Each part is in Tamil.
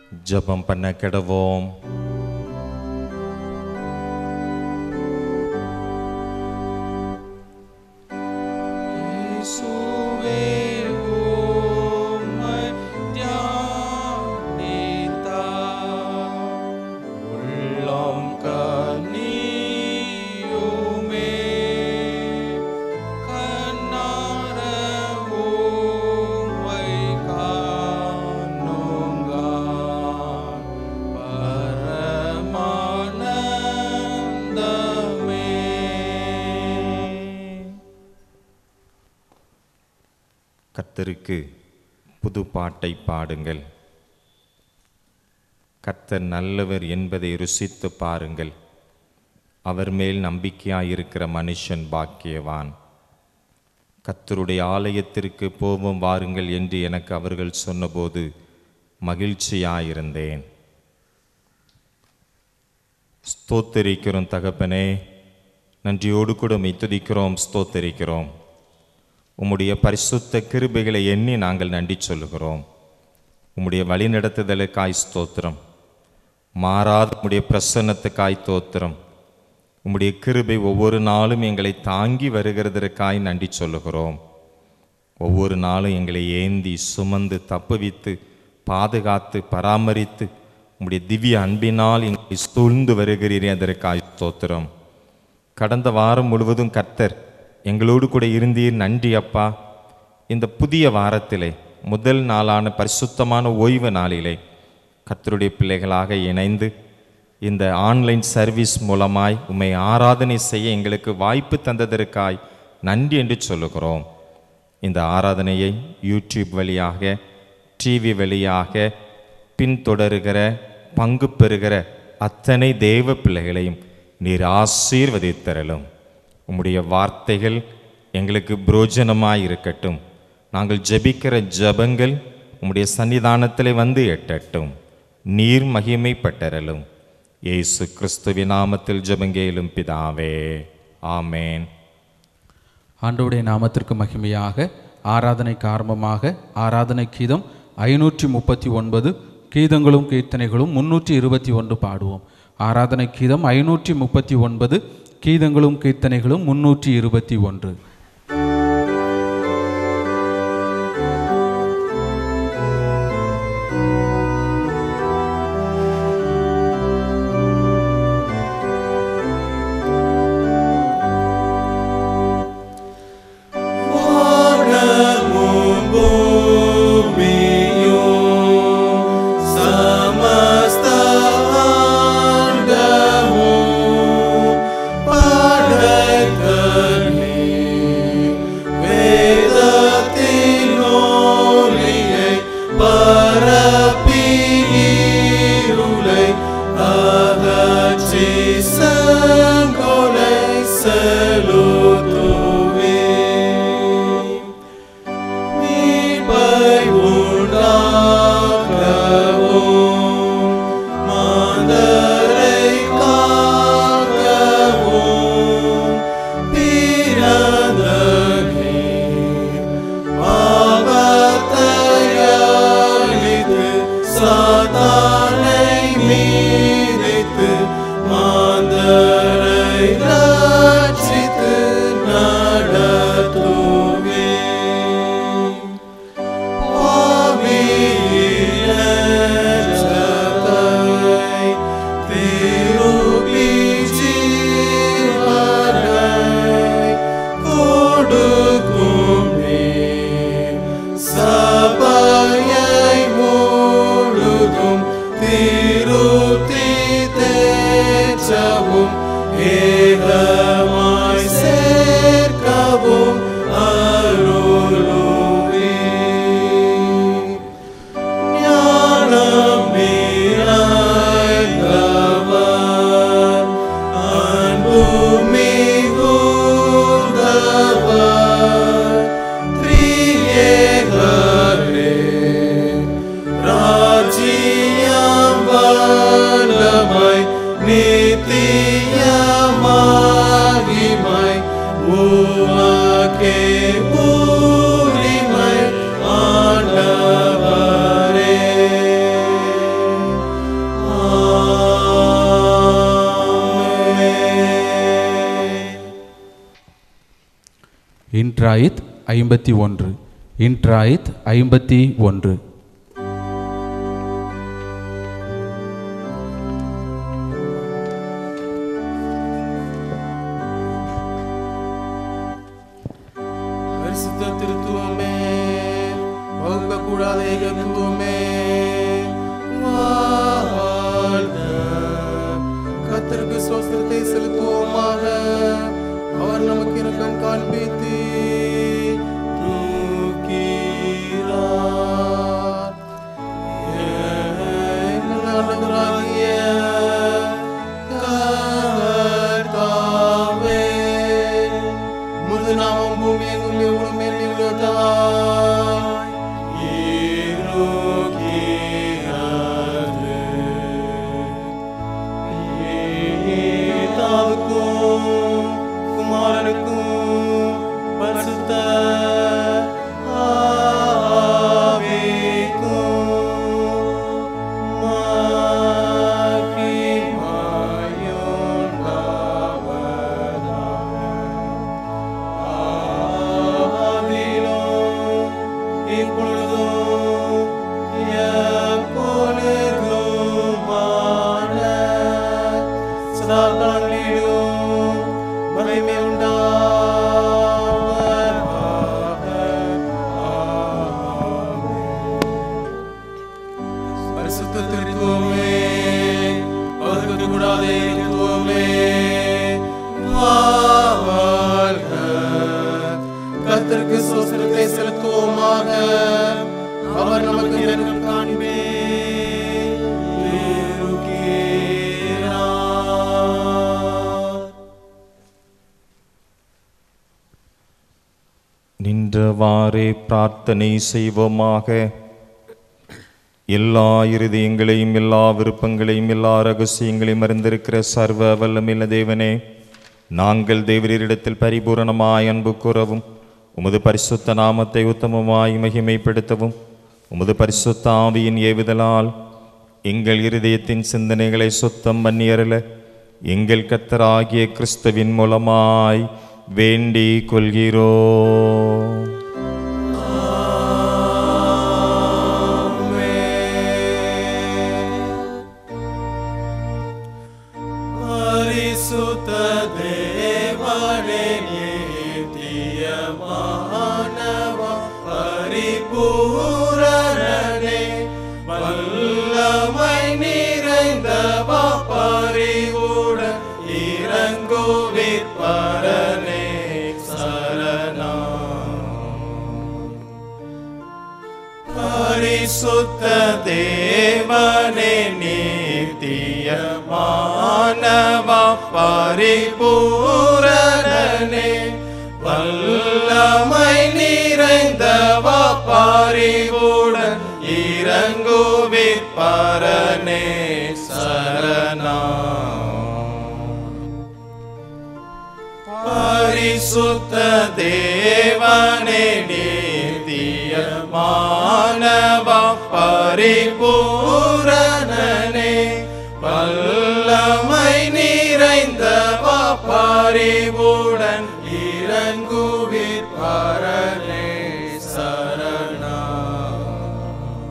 ஜெபம் பண்ண கிடவோம். கர்த்தருக்கு புது பாட்டை பாடுங்கள். கர்த்தர் நல்லவர் என்பதை ருசித்து பாருங்கள். அவர் மேல் நம்பிக்கையாயிருக்கிற மனுஷன் பாக்கியவான். கர்த்தருடைய ஆலயத்திற்கு போவோம் வாருங்கள் என்று எனக்கு அவர்கள் சொன்னபோது மகிழ்ச்சியாயிருந்தேன். ஸ்தோத்தரிக்கிறோம் தகப்பனே, நன்றியோடு கூட துதிக்கிறோம், ஸ்தோத்தரிக்கிறோம். உம்முடைய பரிசுத்த கிருபைகளை எண்ணி நாங்கள் நன்றி சொல்லுகிறோம். உம்முடைய வழிநடத்துதலுக்காய் ஸ்தோத்திரம். மாறாத உம்முடைய பிரசன்னத்துக்காய் ஸ்தோத்திரம். உம்முடைய கிருபை ஒவ்வொரு நாளும் எங்களை தாங்கி வருகிறதற்காய் நன்றி சொல்லுகிறோம். ஒவ்வொரு நாளும் எங்களை ஏந்தி சுமந்து தப்புவித்து பாதுகாத்து பராமரித்து உம்முடைய திவ்ய அன்பினால் எங்களை சூழ்ந்து வருகிறீரே, அதற்காய் ஸ்தோத்திரம். கடந்த வாரம் முழுவதும் கர்த்தர் எங்களோடு கூட இருந்தீர், நன்றி அப்பா. இந்த புதிய வாரத்திலே முதல் நாளான பரிசுத்தமான ஓய்வு நாளிலே கர்த்தருடைய பிள்ளைகளாக இணைந்து இந்த ஆன்லைன் சர்வீஸ் மூலமாய் உம்மை ஆராதனை செய்ய எங்களுக்கு வாய்ப்பு தந்ததற்காய் நன்றி என்று சொல்லுகிறோம். இந்த ஆராதனையை யூடியூப் வழியாக, டிவி வழியாக பின்தொடருகிற பங்கு பெறுகிற அத்தனை தேவ பிள்ளைகளையும் நீர் ஆசீர்வதித்தரலும். உம்முடைய வார்த்தைகள் எங்களுக்கு புரோஜனமாய் இருக்கட்டும். நாங்கள் ஜெபிக்கிற ஜெபங்கள் உம்முடைய சன்னிதானத்தில் வந்து எட்டட்டும். நீர் மகிமைப்பட்டரலும். இயேசு கிறிஸ்துவின் நாமத்தில் ஜெபங்கேலும் பிதாவே, ஆமேன். ஆண்டவருடைய நாமத்திற்கு மகிமையாக ஆராதனைக்கு ஆரம்பமாக ஆராதனை கீதம் 539, கீதங்களும் கீர்த்தனைகளும் 321 பாடுவோம். ஆராதனை கீதம் 539, கீதங்களும் கீர்த்தனைகளும் 321. இன்ட்ராயித் 51. இன்ட்ராயித் 51. பரிசுத்த திருத்துவமே, வகுக்கக்கூடாத ஏகத்துவமே, வாழ்க. கர்த்தருக்கு ஸ்தோத்திரத்தை செலுத்துவோமாக. அவர் நமக்கு இரக்கம் காண்பித்து தூக்கிறார். எங்கள் ஆண்டவராகிய கர்த்தாவே, உமது நாமம் பூமி எங்கும் எவ்வளவு மேன்மையுள்ளதாய் இருக்கிறது. பிதாவுக்கும் குமாரனுக்கும் பரிசுத்த ஆவிக்கும் மகிமையுண்டாவதாக. ஆதியிலும் இப்பொழுதும் எப்பொழுதுமான சதா காலங்களிலும் மகிமை உண்டாவதாக. ஆமென். பரிசுத்த திருத்துவமே, வகுக்கக்கூடாத ஏகத்துவமே, வாழ்க. கர்த்தருக்கு ஸ்தோத்திரத்தை செலுத்துவோமாக. அவர் நமக்கு இரக்கம் காண்பே இருக்கிறார். நின்றவாறே பிரார்த்தனை செய்வோமாக. எல்லா இருதயங்களையும் எல்லா விருப்பங்களையும் எல்லா ரகசியங்களையும் அறிந்திருக்கிற சர்வ வல்லமையுள்ள தேவனே, நாங்கள் தேவரீரிடத்தில் பரிபூரணமாய் அன்பு கூறவும் உமது பரிசுத்த நாமத்தை உத்தமமாய் மகிமைப்படுத்தவும் உமது பரிசுத்த ஆவியின் ஏவுதலால் எங்கள் இருதயத்தின் சிந்தனைகளை சுத்தம் பண்ணியறல எங்கள் கர்த்தராகிய கிறிஸ்துவின் மூலமாய் வேண்டிக் கொள்கிறோம். பரிசுத்த தேவனே, நித்தியமானவா, பரிபூரணனே, வல்லமை நிறைந்தவா, பரிவுடன் இறங்குவிற்பரனே, சரணம். பரிசுத்த தேவனே, நித்தியமானவா, பரிபூரணனே, வல்லமை நிறைந்தவா, பரிவுடன் இறங்குவிற்பரனே, சரணம். பரிசுத்த தேவனே, நித்தியமானவா, பரிபூரணனே, வல்லமை நிறைந்தவா, பரிவுடன் இறங்குவிற்பரனே, சரணம்.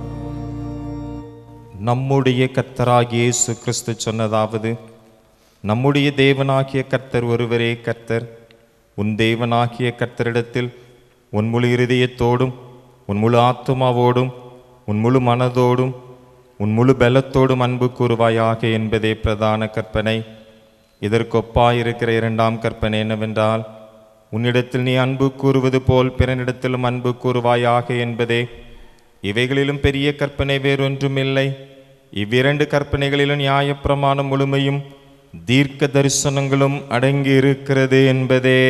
நம்முடைய கர்த்தராகிய இயேசு கிறிஸ்து சொன்னதாவது, நம்முடைய தேவனாகிய கர்த்தர் ஒருவரே கர்த்தர். உன் தேவனாகிய கர்த்தரிடத்தில் உன் முழு இருதயத்தோடும் உன் முழு ஆத்துமாவோடும் உன் முழு மனதோடும் உன் முழு பலத்தோடும் அன்பு கூறுவாயாக என்பதே பிரதான கற்பனை. இதற்கொப்பாயிருக்கிற இரண்டாம் கற்பனை என்னவென்றால், உன்னிடத்தில் நீ அன்பு கூறுவது போல் பிறனிடத்திலும் அன்பு கூறுவாயாக என்பதே. இவைகளிலும் பெரிய கற்பனை வேறொன்றுமில்லை. இவ்விரண்டு கற்பனைகளிலும் நியாயப்பிரமாணம் முழுமையும் தீர்க்க தரிசனங்களும் அடங்கி இருக்கிறது என்பதே.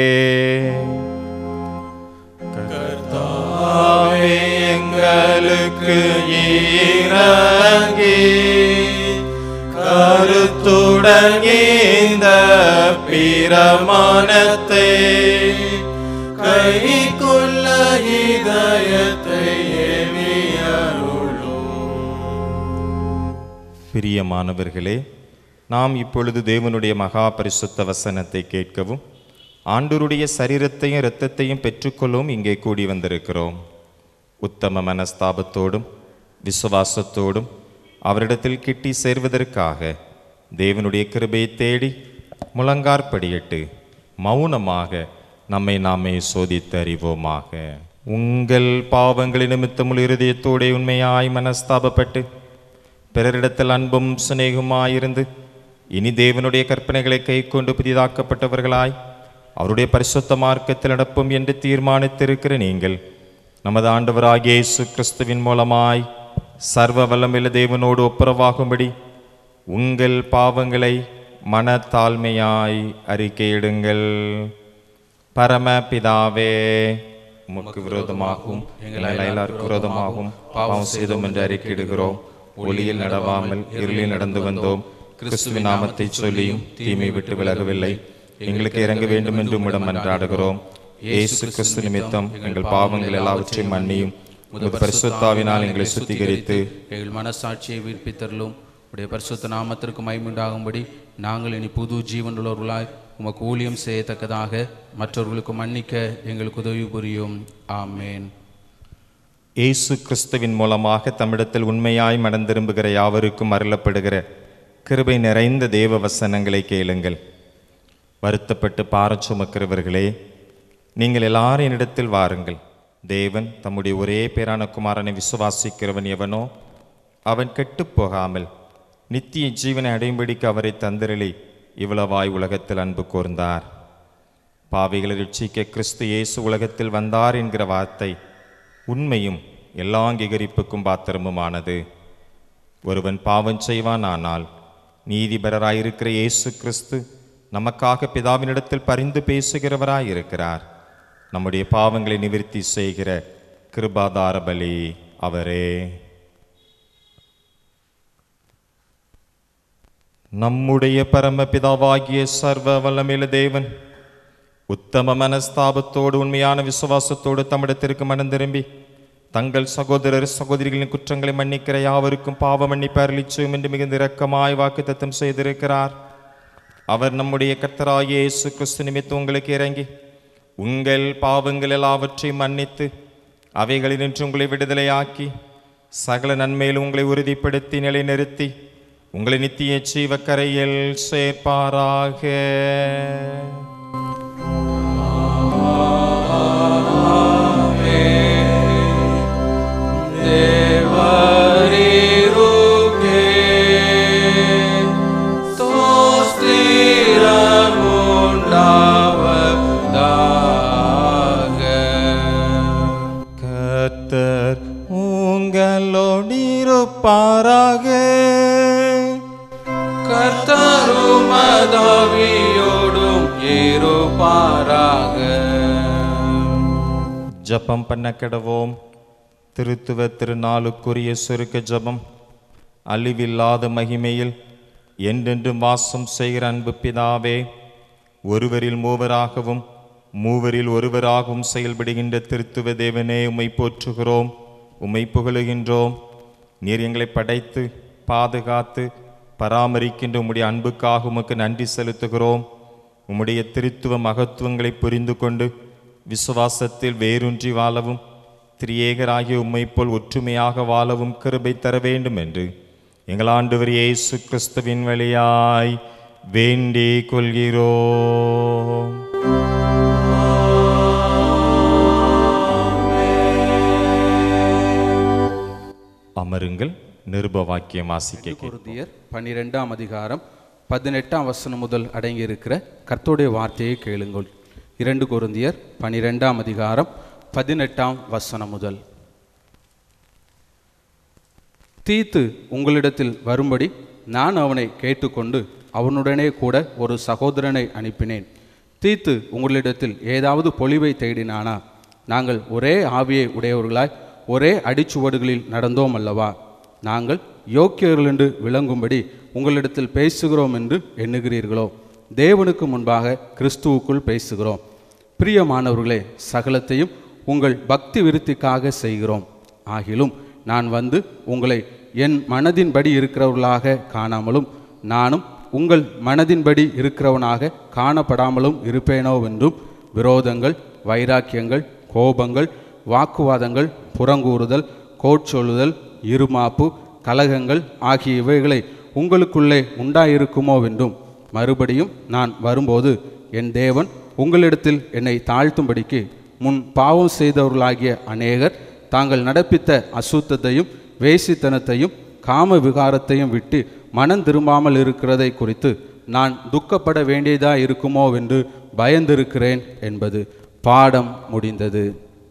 கர்த்தாவே, எங்களுக்கு இறங்கி கருத்துடன் இந்த பிரமாணத்தை கைக்கொள்ள இதயத்தை பிரியமானவர்களே, நாம் இப்பொழுது தேவனுடைய மகா பரிசுத்த வசனத்தை கேட்கவும் ஆண்டவருடைய சரீரத்தையும் இரத்தத்தையும் பெற்றுக்கொள்ளவும் இங்கே கூடி வந்திருக்கிறோம். உத்தம மனஸ்தாபத்தோடும் விசுவாசத்தோடும் அவரிடத்தில் கிட்டி சேர்வதற்காக தேவனுடைய கிருபையை தேடி முழங்காற்படியிட்டு மௌனமாக நம்மை நாமே சோதித்து அறிவோமாக. உங்கள் பாவங்களின் நிமித்தமுள்ள இருதயத்தோടെ உண்மையாய் மனஸ்தாபப்பட்டு பிறரிடத்தில் அன்பும் சிநேகமாயிருந்து இனி தேவனுடைய கற்பனைகளை கை கொண்டு புதிதாக்கப்பட்டவர்களாய் அவருடைய பரிசுத்த மார்க்கத்தில் நடப்போம் என்று தீர்மானித்திருக்கிற நீங்கள் நமது ஆண்டவராகிய இயேசு கிறிஸ்துவின் மூலமாய் சர்வ வல்லமையுள்ள தேவனோடு ஒப்புரவாகும்படி உங்கள் பாவங்களை மனத்தாழ்மையாய் அறிக்கையிடுங்கள். பரம பிதாவே, உமக்கு விரோதமாகவும் எங்கள் எல்லாருக்கும் விரோதமாகவும் பாவம் செய்தோம் என்று அறிக்கையிடுகிறோம். ஒளியில் நடவாமல் இருளில் நடந்து வந்தோம். கிறிஸ்துவின் நாமத்தை சொல்லியும் தீமை விட்டு விலகவில்லை. எங்களுக்கு இறங்க வேண்டும் என்று உம்மிடம் மன்றாடுகிறோம். இயேசு கிறிஸ்து நிமித்தம் எங்கள் பாவங்கள் எல்லாவற்றையும் மன்னியும். உமது பரிசுத்தாவினால் எங்களை சுத்திகரித்து எங்கள் மனசாட்சியை வீர்ப்பித்தருளும். உடைய பரிசுத்த நாமத்திற்கு மகிமையுண்டாகும்படி நாங்கள் இனி புது ஜீவனுள்ளவர்களாய் உமக்கு ஊழியம் செய்யத்தக்கதாக மற்றவர்களுக்கு மன்னிக்க எங்களுக்கு உதவி புரியும். ஆமேன். இயேசு கிறிஸ்துவின் மூலமாக தம்மிடத்தில் உண்மையாய் மனந்திரும்புகிற யாவருக்கும் அருளப்படுகிற கிருபை நிறைந்த தேவ வசனங்களை கேளுங்கள். வருத்தப்பட்டு பாரச் சுமக்கிறவர்களே, நீங்கள் எல்லாரும் என்னிடத்தில் வாருங்கள். தேவன் தம்முடைய ஒரே பேரான குமாரனை விசுவாசிக்கிறவன் எவனோ அவன் கெட்டுப் போகாமல் நித்திய ஜீவனை அடையும்படிக்கு அவரை தந்திரளி இவ்வளவாய் உலகத்தில் அன்பு கூர்ந்தார். பாவிகளை ரட்சிக்க கிறிஸ்து இயேசு உலகத்தில் வந்தார் என்கிற வார்த்தை உண்மையும் எல்லா அங்கீகரிப்புக்கும் பாத்திரமுமானது. ஒருவன் பாவம் செய்வானானால் நீதிபரராயிருக்கிற இயேசு கிறிஸ்து நமக்காக பிதாவினிடத்தில் பரிந்து பேசுகிறவராயிருக்கிறார். நம்முடைய பாவங்களை நிவர்த்தி செய்கிற கிருபாதார பலி அவரே. நம்முடைய பரமபிதாவாகிய சர்வ வல்லமையுள்ள தேவன் உத்தம மனஸ்தாபத்தோடு உண்மையான விசுவாசத்தோடு தம்மிடத்திற்கு மனம் திரும்பி தங்கள் சகோதரர் சகோதரிகளின் குற்றங்களை மன்னிக்கிற யாவருக்கும் பாவ மன்னிப்பு அருளிச்செய்யும் என்று மிகுந்த இரக்கமாய் வாக்குத்தத்தம் செய்திருக்கிறார். அவர் நம்முடைய கர்த்தராகிய இயேசு கிறிஸ்து நிமித்தம் உங்களுக்கு இறங்கி உங்கள் பாவங்கள் எல்லாவற்றையும் மன்னித்து அவைகளினின்று உங்களை விடுதலையாக்கி சகல நன்மையில் உங்களை உறுதிப்படுத்தி நிலைநிறுத்தி உங்களை நித்திய ஜீவக்கரையில் சேர்ப்பாராக. கர்த்தர் உங்களோடிருப்பாராக. கர்த்தரும் ஆவியோடும் இருப்பாராக. ஜபம் பண்ண கிடவோம். திருத்துவ திருநாளுக்குரிய சுருக்க ஜபம். அழிவில்லாத மகிமையில் என்றென்றும் வாசம் செய்கிற அன்பு பிதாவே, ஒருவரில் மூவராகவும் மூவரில் ஒருவராகவும் செயல்படுகின்ற திருத்துவ தேவனே, உம்மை போற்றுகிறோம், உம்மை புகழுகின்றோம். நீர் எங்களை படைத்து பாதுகாத்து பராமரிக்கின்ற உம்முடைய அன்புக்காக உமக்கு நன்றி செலுத்துகிறோம். உம்முடைய திருத்துவ மகத்துவங்களை புரிந்து கொண்டு விசுவாசத்தில் வேரூன்றி வாழவும் திரியேகராகிய உம்மை போல் ஒற்றுமையாக வாழவும் கிருபை தர வேண்டும் என்று எங்கள் ஆண்டவர் இயேசு கிறிஸ்துவின் வழியாய் வேண்டிக் கொள்கிறோம். அமருங்கள். நிருப வாக்கியம் வாசிக்க. கொரிந்தியர் 12ஆம் அதிகாரம் 18ஆம் வசனம் முதல் அடங்கியிருக்கிற கர்த்தருடைய வார்த்தையை கேளுங்கள். 2 கொரிந்தியர் 12ஆம் அதிகாரம் 18ஆம் வசனம் முதல். தீத்து உங்களிடத்தில் வரும்படி நான் அவனை கேட்டுக்கொண்டு அவனுடனே கூட ஒரு சகோதரனை அனுப்பினேன். தீத்து உங்களிடத்தில் ஏதாவது பொழிவை தேடினானா? நாங்கள் ஒரே ஆவியை உடையவர்களாய் ஒரே அடிச்சுவடுகளில் நடந்தோம் அல்லவா? நாங்கள் யோக்கியர்கள் என்று விளங்கும்படி உங்களிடத்தில் பேசுகிறோம் என்று எண்ணுகிறீர்களோ? தேவனுக்கு முன்பாக கிறிஸ்துவுக்குள் பேசுகிறோம். பிரியமானவர்களே, சகலத்தையும் உங்கள் பக்தி விருத்திக்காக செய்கிறோம். ஆகிலும் நான் வந்து உங்களை என் மனதின்படி இருக்கிறவர்களாக காணாமலும் நானும் உங்கள் மனதின்படி இருக்கிறவனாக காணப்படாமலும் இருப்பேனோவென்றும் விரோதங்கள், வைராக்கியங்கள், கோபங்கள், வாக்குவாதங்கள், புறங்கூறுதல், கோட்சொல்லுதல், இருமாப்பு, கலகங்கள் ஆகிய இவைகளை உங்களுக்குள்ளே உண்டாயிருக்குமோவென்றும் மறுபடியும் நான் வரும்போது என் தேவன் உங்களிடத்தில் என்னை தாழ்த்தும்படிக்கு முன் பாவம் செய்தவர்களாகிய அநேகர் தாங்கள் நடப்பித்த அசுத்தத்தையும் வேசித்தனத்தையும் காம விகாரத்தையும் விட்டு மனம் திரும்பாமல் இருக்கிறதை குறித்து நான் துக்கப்பட வேண்டியதாக இருக்குமோவென்று பயந்திருக்கிறேன் என்பது. பாடம் முடிந்தது.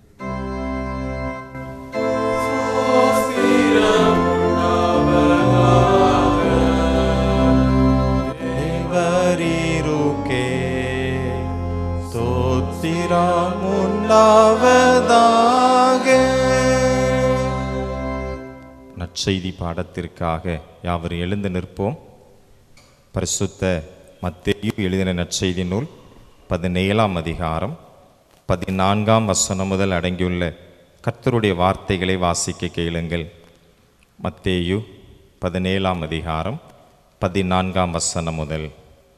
நற்செய்தி பாடத்திற்காக யாவரும் எழுந்து நிற்போம். பரிசுத்த மத்தேயு எழுதின நற்செய்தி நூல் 17ஆம் அதிகாரம் 14ஆம் வசனம் முதல் அடங்கியுள்ள கர்த்தருடைய வார்த்தைகளை வாசிக்க கேளுங்கள். மத்தேயு 17ஆம் அதிகாரம் 14ஆம் வசனம் முதல்.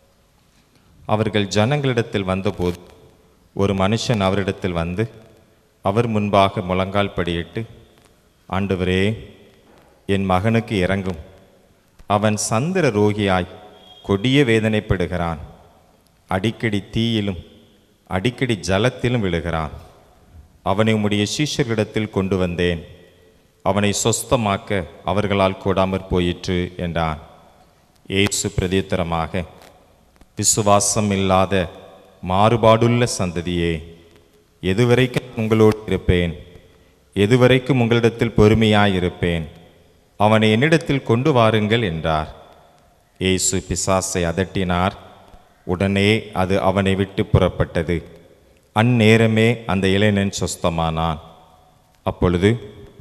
அவர்கள் ஜனங்களிடத்தில் வந்தபோது ஒரு மனுஷன் அவரிடத்தில் வந்து அவர் முன்பாக முழங்கால் படியிட்டு, ஆண்டவரே, என் மகனுக்கு இறங்கும், அவன் சந்திர ரோகியாய் கொடிய வேதனைப்படுகிறான், அடிக்கடி தீயிலும் அடிக்கடி ஜலத்திலும் விழுகிறான். அவனை உம்முடைய சீஷர்களிடத்தில் கொண்டு வந்தேன், அவனை சொஸ்தமாக்க அவர்களால் கூடாமற் போயிற்று என்றான். இயேசு பிரதியுத்தரமாக, விசுவாசம் இல்லாத மாறுபாடுள்ள சந்ததியே, எதுவரைக்கும் உங்களோடு இருப்பேன், எதுவரைக்கும் உங்களிடத்தில் பொறுமையாயிருப்பேன், அவனை என்னிடத்தில் கொண்டு வாருங்கள் என்றார். இயேசு பிசாசை அதட்டினார். உடனே அது அவனை விட்டு புறப்பட்டது. அந்நேரமே அந்த இளைஞன் சொஸ்தமானான். அப்பொழுது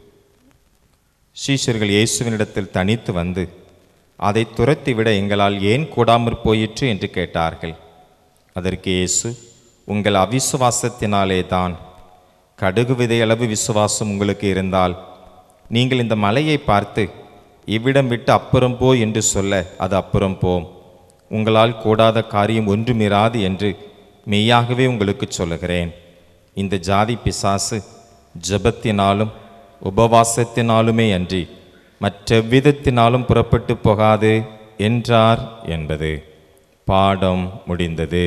சீஷர்கள் இயேசுவினிடத்தில் தனித்து வந்து, அதை துரத்திவிட எங்களால் ஏன் கூடாமற் போயிற்று என்று கேட்டார்கள். அதற்கு இயேசு, உங்கள் அவிசுவாசத்தினாலே தான். கடுகு விதையளவு விசுவாசம் உங்களுக்கு இருந்தால் நீங்கள் இந்த மலையை பார்த்து இவ்விடம் விட்டு அப்புறம் போ என்று சொல்ல அது அப்புறம் போம். உங்களால் கூடாத காரியம் ஒன்றுமிராது என்று மெய்யாகவே உங்களுக்கு சொல்லுகிறேன். இந்த ஜாதி பிசாசு ஜெபத்தினாலும் உபவாசத்தினாலுமே அன்றி மற்றெவ்விதத்தினாலும் புறப்பட்டு போகாது என்றார் என்பது. பாடம் முடிந்தது.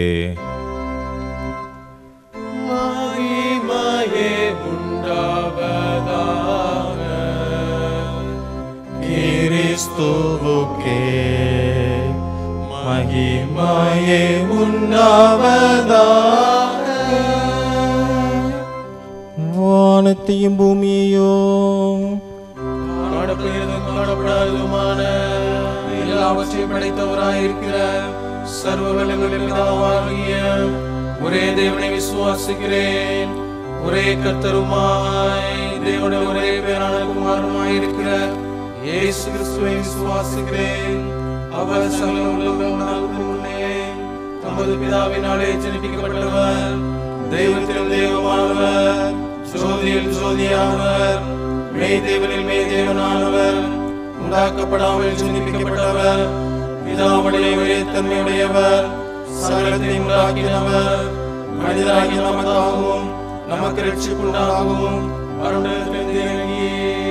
கிறிஸ்துவுக்கே மகிமையே உண்டாவதாக. வானத்தையும் பூமியையும் காணப்படுகிறதும் காணப்படாததுமான எல்லாவற்றையும் படைத்தவராயிருக்கிற சர்வ வல்லமையுள்ள பிதாவாகிய ஒரே தேவனை விசுவாசிக்கிறேன். ஒரே கர்த்தருமாய் தேவனுடைய ஒரே பேரான குமாரனுமாயிருக்கிற இயேசு கிறிஸ்துவை விசுவாசிக்கிறேன். அவர் சகல உலகங்களுக்கு முன்னே தமது பிதாவினாலே ஜனிப்பிக்கப்பட்டவர், தெய்வத்திலும் தெய்வமானவர், ஜோதியில் ஜோதியானவர், மெய் தேவனில் மெய் தேவனானவர், உண்டாக்கப்படாமல் ஜனிப்பிக்கப்பட்டவர், பிதாவுடைய ஒரே தன்மையுடையவர், சகலத்தையும் உண்டாக்கினவர், மனிதராகிய நமக்காகவும் நமக்கு ரட்சிப்புண்டாகவும் பரலோகத்திலிருந்து இறங்கி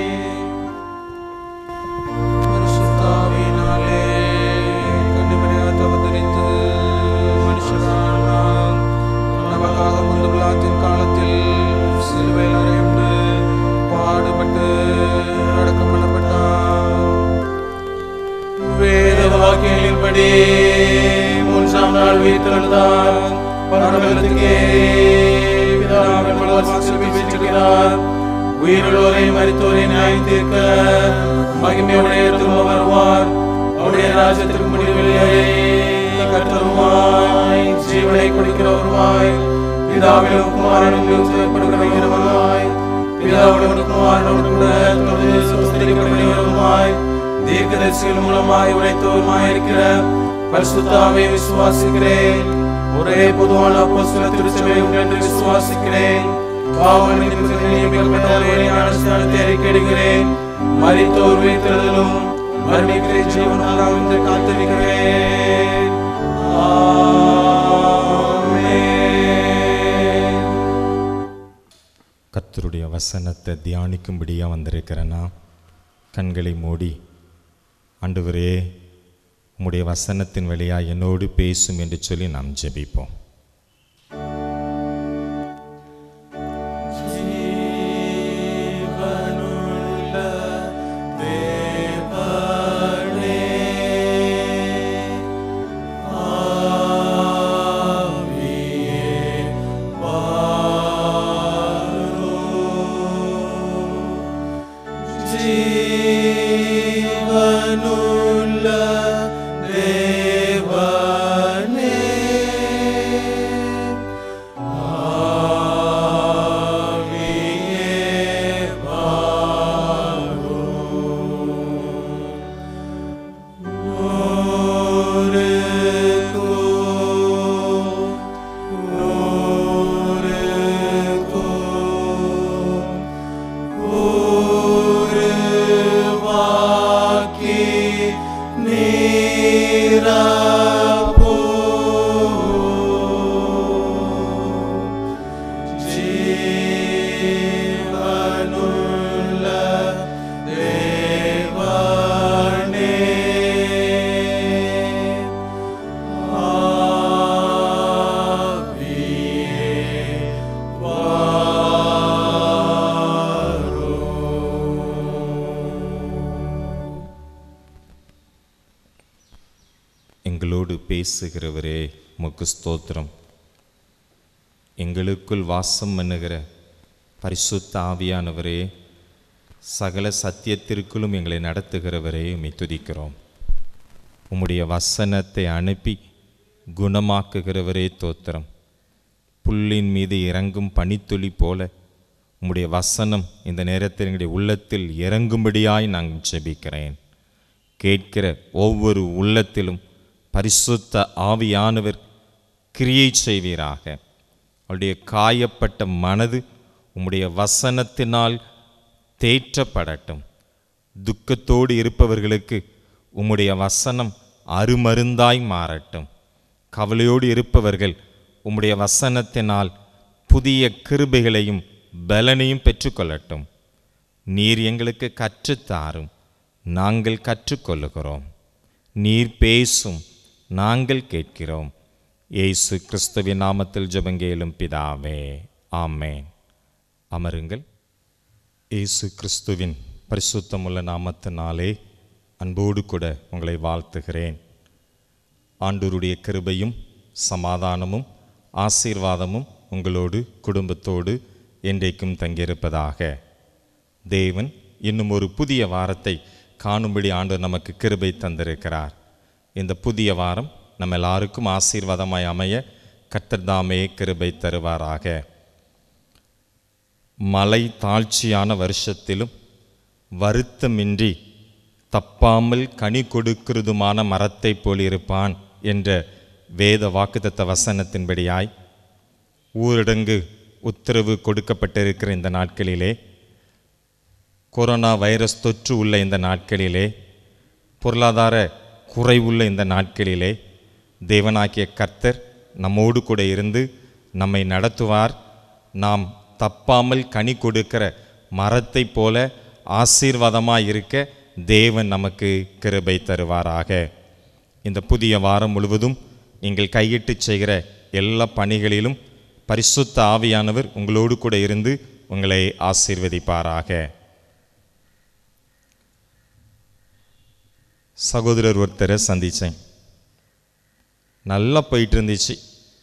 பரிசுத்தாவியினாலே கன்னிமரியால் அவதரித்து மனுஷனானார். நமக்காக முன்பு பிலாத்தின் காலத்தில் சிலுவையில் அறையுண்டு பாடுபட்டு அடக்கம் பண்ணப்பட்டார். வேத வாக்கியங்களின்படி மூன்றாம் நாள் உயிர்த்தெழுந்தார். பரலோகத்துக்கே பிதாவின் வலதுபார்சலில் வீற்றிருக்கிறார். உயிருள்ளோரை மரித்தோரை நியாயம் தீர்க்க மகிமையுடைய திரும்ப வருவார். அவருடைய ராஜ்யத்திற்கு முடிவில்லை. கர்த்தருமாய் ஜீவனை கொடுக்கிறவருமாய் பிதாவிலும் குமாரனிலும் செயல்படுகிறவருமாய் பிதாவுடன் குமாரனோடு கூட தொடர்ந்து சுஸ்தரிக்கப்படுகிறவருமாய் தீர்க்கதரிசிகள் மூலமாய் உரைத்தவருமாய் இருக்கிற பரிசுத்தாவை விசுவாசிக்கிறேன். ஒரே பொதுவான அப்போஸ்தல திருச்சபை உண்டு என்று விசுவாசிக்கிறேன். பாவமன்னிப்புக்கு நியமிக்கப்பட்ட ஒரே ஞானஸ்நானத்தை அறிக்கையிடுகிறேன். மரித்தோர் உயிர்த்தெழுதலும் மரணிக்கிற ஜீவனாக காத்திருக்கிறேன். கர்த்தருடைய வசனத்தை தியானிக்கும்படியாக வந்திருக்கிறேன்னா கண்களை மூடி, ஆண்டவரே உம்முடைய வசனத்தின் வழியாக என்னோடு பேசும் என்று சொல்லி நாம் ஜெபிப்போம். எங்களோடு பேசுகிறவரே உமக்கு ஸ்தோத்திரம். எங்களுக்குள் வாசம் பண்ணுகிற பரிசுத்த ஆவியானவரே, சகல சத்தியத்திற்குள்ளும் எங்களை நடத்துகிறவரே உம்மை துதிக்கிறோம். உம்முடைய வசனத்தை அனுப்பி குணமாக்குகிறவரே தோத்திரம். புல்லின் மீது இறங்கும் பனித்துளி போல உம்முடைய வசனம் இந்த நேரத்தில் எங்களுடைய உள்ளத்தில் இறங்கும்படியாய் நாங்கள் ஜெபிக்கிறேன். கேட்கிற ஒவ்வொரு உள்ளத்திலும் பரிசுத்த ஆவியானவர் கிரியை செய்வீராக. அவருடைய காயப்பட்ட மனது உம்முடைய வசனத்தினால் தேற்றப்படட்டும். துக்கத்தோடு இருப்பவர்களுக்கு உம்முடைய வசனம் அருமருந்தாய் மாறட்டும். கவலையோடு இருப்பவர்கள் உம்முடைய வசனத்தினால் புதிய கிருபைகளையும் பலனையும் பெற்றுக்கொள்ளட்டும். நீர் எங்களுக்கு கற்றுத்தாரும், நாங்கள் கற்றுக்கொள்ளுகிறோம். நீர் பேசும், நாங்கள் கேட்கிறோம். இயேசு கிறிஸ்துவின் நாமத்தில் ஜெபங்கேலும் பிதாவே, ஆமென். அமருங்கள். இயேசு கிறிஸ்துவின் பரிசுத்தமுள்ள நாமத்தினாலே அன்போடு கூட உங்களை வாழ்த்துகிறேன். ஆண்டவருடைய கிருபையும் சமாதானமும் ஆசீர்வாதமும் உங்களோடு குடும்பத்தோடு என்றைக்கும் தங்கியிருப்பதாக. தேவன் இன்னும் ஒரு புதிய வாரத்தை காணும்படி ஆண்டவர் நமக்கு கிருபை தந்திருக்கிறார். இந்த புதிய வாரம் நம்ம எல்லாருக்கும் ஆசீர்வாதமாய் அமைய கர்த்தர் தாமே கிருபை தருவாராக. மலை தாழ்ச்சியான வருஷத்திலும் வருத்தமின்றி தப்பாமல் கனி கொடுக்கிறதுமான மரத்தை போல் இருப்பான் என்ற வேத வாக்குத்தத்த வசனத்தின்படியாய் ஊரடங்கு உத்தரவு கொடுக்கப்பட்டிருக்கிற இந்த நாட்களிலே, கொரோனா வைரஸ் தொற்று உள்ள இந்த நாட்களிலே, பொருளாதார குறைவுள்ள இந்த நாட்களிலே தேவனாகிய கர்த்தர் நம்மோடு கூட இருந்து நம்மை நடத்துவார். நாம் தப்பாமல் கனி கொடுக்கிற மரத்தை போல ஆசீர்வாதமாக இருக்க தேவன் நமக்கு கிருபை தருவாராக. இந்த புதிய வாரம் முழுவதும் நீங்கள் கையிட்டு செய்கிற எல்லா பணிகளிலும் பரிசுத்த ஆவியானவர் உங்களோடு கூட இருந்து உங்களை ஆசீர்வதிப்பாராக. சகோதரர் ஒருத்தரை சந்தித்தேன். நல்லா போயிட்டு இருந்துச்சு,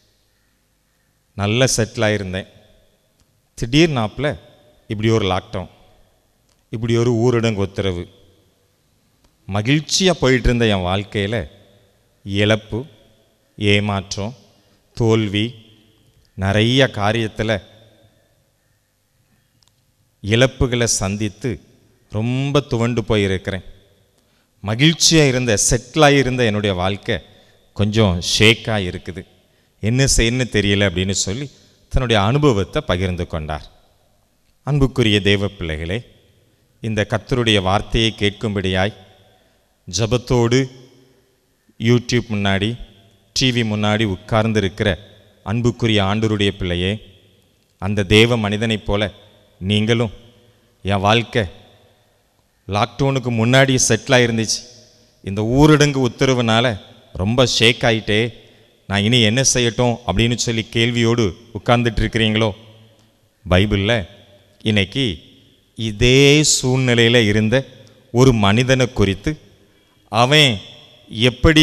நல்ல செட்டில் ஆகிருந்தேன். திடீர்னாப்பில் இப்படி ஒரு லாக்டவுன், இப்படி ஒரு ஊரடங்கு உத்தரவு. மகிழ்ச்சியாக போயிட்டு இருந்த என் வாழ்க்கையில் இழப்பு, ஏமாற்றம், தோல்வி, நிறைய காரியத்தில் இழப்புகளை சந்தித்து ரொம்ப துவண்டு போயிருக்கிறேன். மகிழ்ச்சியாக இருந்த செட்டிலாகி இருந்த என்னுடைய வாழ்க்கை கொஞ்சம் ஷேக்காக இருக்குது, என்ன செய்யணும்னு தெரியல அப்படின்னு சொல்லி தன்னுடைய அனுபவத்தை பகிர்ந்து கொண்டார். அன்புக்குரிய தேவ பிள்ளைகளே, இந்த கர்த்தருடைய வார்த்தையை கேட்கும்படியாய் ஜபத்தோடு யூடியூப் முன்னாடி டிவி முன்னாடி உட்கார்ந்து இருக்கிற அன்புக்குரிய ஆண்டவருடைய பிள்ளையே, அந்த தேவ மனிதனைப் போல நீங்களும் என் வாழ்க்கை லாக்டவுனுக்கு முன்னாடி செட்டில் இருந்துச்சு, இந்த ஊரடங்கு உத்தரவுனால ரொம்ப ஷேக் ஆகிட்டே, நான் இனி என்ன செய்யட்டும் அப்படின்னு சொல்லி கேள்வியோடு உட்கார்ந்துட்டு இருக்கிறீங்களோ, பைபிளில் இன்னைக்கு இதே சூழ்நிலையில் இருந்த ஒரு மனிதனை குறித்து அவன் எப்படி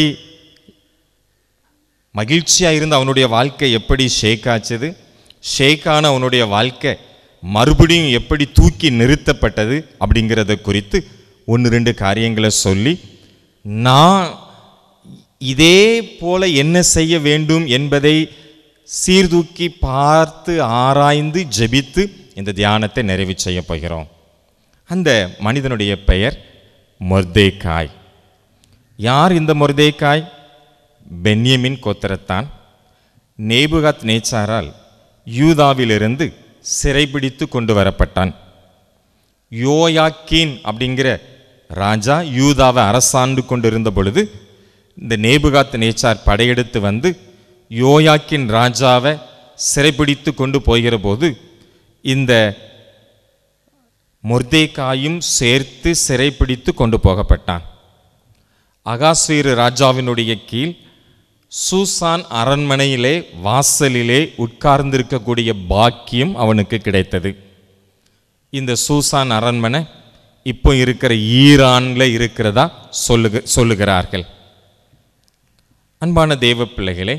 மகிழ்ச்சியாக இருந்து அவனுடைய வாழ்க்கை எப்படி ஷேக் ஆச்சது, ஷேக்கான அவனுடைய வாழ்க்கை மறுபடியும் எப்படி தூக்கி நிறுத்தப்பட்டது அப்படிங்கிறத குறித்து 1-2 காரியங்களை சொல்லி, நான் இதே போல என்ன செய்ய வேண்டும் என்பதை சீர்தூக்கி பார்த்து ஆராய்ந்து ஜெபித்து இந்த தியானத்தை நிறைவு செய்ய போகிறோம். அந்த மனிதனுடைய பெயர் மொர்தேக்காய். யார் இந்த மொர்தேக்காய்? பென்யமின் கோத்திரத்தான். நேபுகாத் நேச்சாரால் யூதாவிலிருந்து சிறைபிடித்து கொண்டு வரப்பட்டான். யோயாக்கீன் அப்படிங்கிற ராஜா யூதாவை அரசாண்டு கொண்டிருந்த பொழுது இந்த நேபுகாத் நேச்சார் படையெடுத்து வந்து யோயாக்கின் ராஜாவை சிறைபிடித்து கொண்டு போகிற போது இந்த மொர்தேக்காயும் சேர்த்து சிறைப்பிடித்து கொண்டு போகப்பட்டான். அகாஸ்வேரு ராஜாவினுடைய கீழ் சூசான் அரண்மனையிலே வாசலிலே உட்கார்ந்திருக்கக்கூடிய பாக்கியம் அவனுக்கு கிடைத்தது. இந்த சூசான் அரண்மனை இப்போ இருக்கிற ஈரானில் இருக்கிறதா சொல்லுகிறார்கள். அன்பான தேவ பிள்ளைகளே,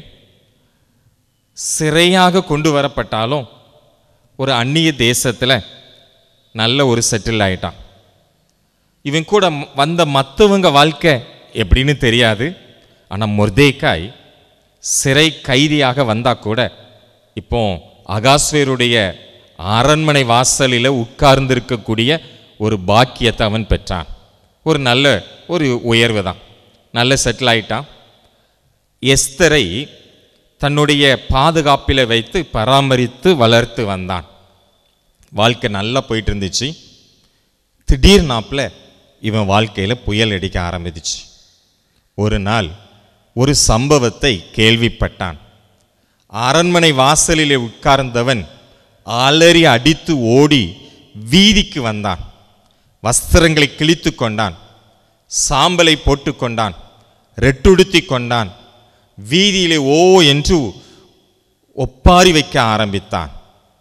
சிறையாக கொண்டு வரப்பட்டாலும் ஒரு அந்நிய தேசத்தில் நல்ல ஒரு செட்டில் ஆயிட்டான். இவன் கூட வந்த மற்றவங்க வாழ்க்கை எப்படின்னு தெரியாது. ஆனால் மொர்தேக்காய் சிறை கைதியாக வந்தால் கூட இப்போ அகாஸ்வேருடைய அரண்மனை வாசலில் உட்கார்ந்திருக்கக்கூடிய ஒரு பாக்கியத்தை அவன் பெற்றான். ஒரு நல்ல ஒரு உயர்வு தான், நல்ல செட்டில் ஆயிட்டான். எஸ்தரை தன்னுடைய பாதுகாப்பில் வைத்து பராமரித்து வளர்த்து வந்தான். வாழ்க்கை நல்லா போயிட்டு இருந்துச்சு. திடீர்னாப்பில் இவன் வாழ்க்கையில் புயல் அடிக்க ஆரம்பிச்சிச்சு. ஒரு நாள் ஒரு சம்பவத்தை கேள்விப்பட்டான். அரண்மனை வாசலிலே உட்கார்ந்தவன் அலறி அடித்து ஓடி வீதிக்கு வந்தான். வஸ்திரங்களை கிழித்து கொண்டான், சாம்பலை போட்டு கொண்டான், ரெட்டுடுத்தி கொண்டான். வீதியிலே ஓ என்று ஒப்பாரி வைக்க ஆரம்பித்தான்.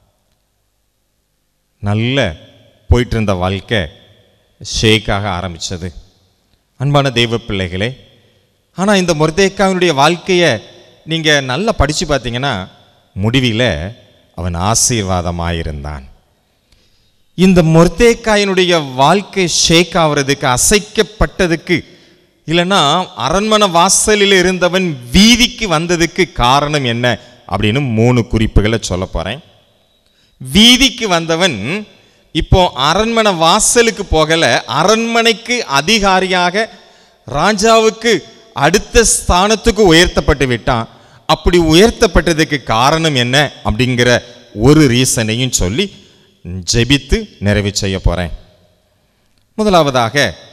நல்ல போயிட்டு இருந்த வாழ்க்கை ஷேக்காக ஆரம்பித்தது. அன்பான தெய்வ பிள்ளைகளே, ஆனால் இந்த மொர்தேக்காயினுடைய வாழ்க்கையை நீங்கள் நல்லா படித்து பார்த்தீங்கன்னா முடிவில் அவன் ஆசீர்வாதமாயிருந்தான். இந்த மொர்தேக்காயினுடைய வாழ்க்கை ஷேக் ஆகிறதுக்கு, அசைக்கப்பட்டதுக்கு, இல்லைன்னா அரண்மனை வாசலில் இருந்தவன் வீதிக்கு வந்ததுக்கு காரணம் என்ன அப்படின்னு 3 குறிப்புகளை சொல்ல போகிறேன். வீதிக்கு வந்தவன் இப்போ அரண்மனை வாசலுக்கு போகல, அரண்மனைக்கு அதிகாரியாக ராஜாவுக்கு அடுத்த ஸ்தானத்துக்கு உயர்த்தப்பட்டு விட்டான். அப்படி உயர்த்தப்பட்டதுக்கு காரணம் என்ன அப்படிங்கிற ஒரு ரீசனையும் சொல்லி ஜெபித்து நிறைவு செய்ய போறேன். முதலாவதாக,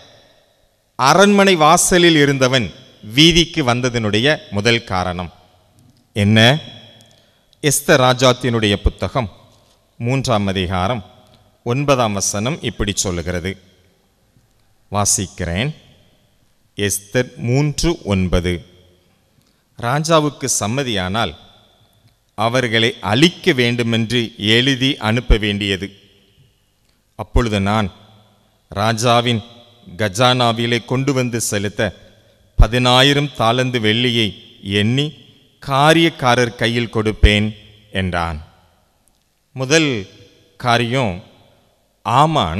அரண்மனை வாசலில் இருந்தவன் வீதிக்கு வந்ததனுடைய முதல் காரணம் என்ன? எஸ்தர் ராஜாத்தினுடைய புத்தகம் 3ஆம் அதிகாரம் 9ஆம் வசனம் இப்படி சொல்லுகிறது. வாசிக்கிறேன். எஸ்தர் 3:9. ராஜாவுக்கு சம்மதியானால் அவர்களை அழிக்க வேண்டுமென்று எழுதி அனுப்ப வேண்டியது. அப்பொழுது நான் ராஜாவின் கஜானாவிலே கொண்டு வந்து செலுத்த 10,000 தாலந்து வெள்ளியை எண்ணி காரியக்காரர் கையில் கொடுப்பேன் என்றான். முதல் காரியம், ஆமான்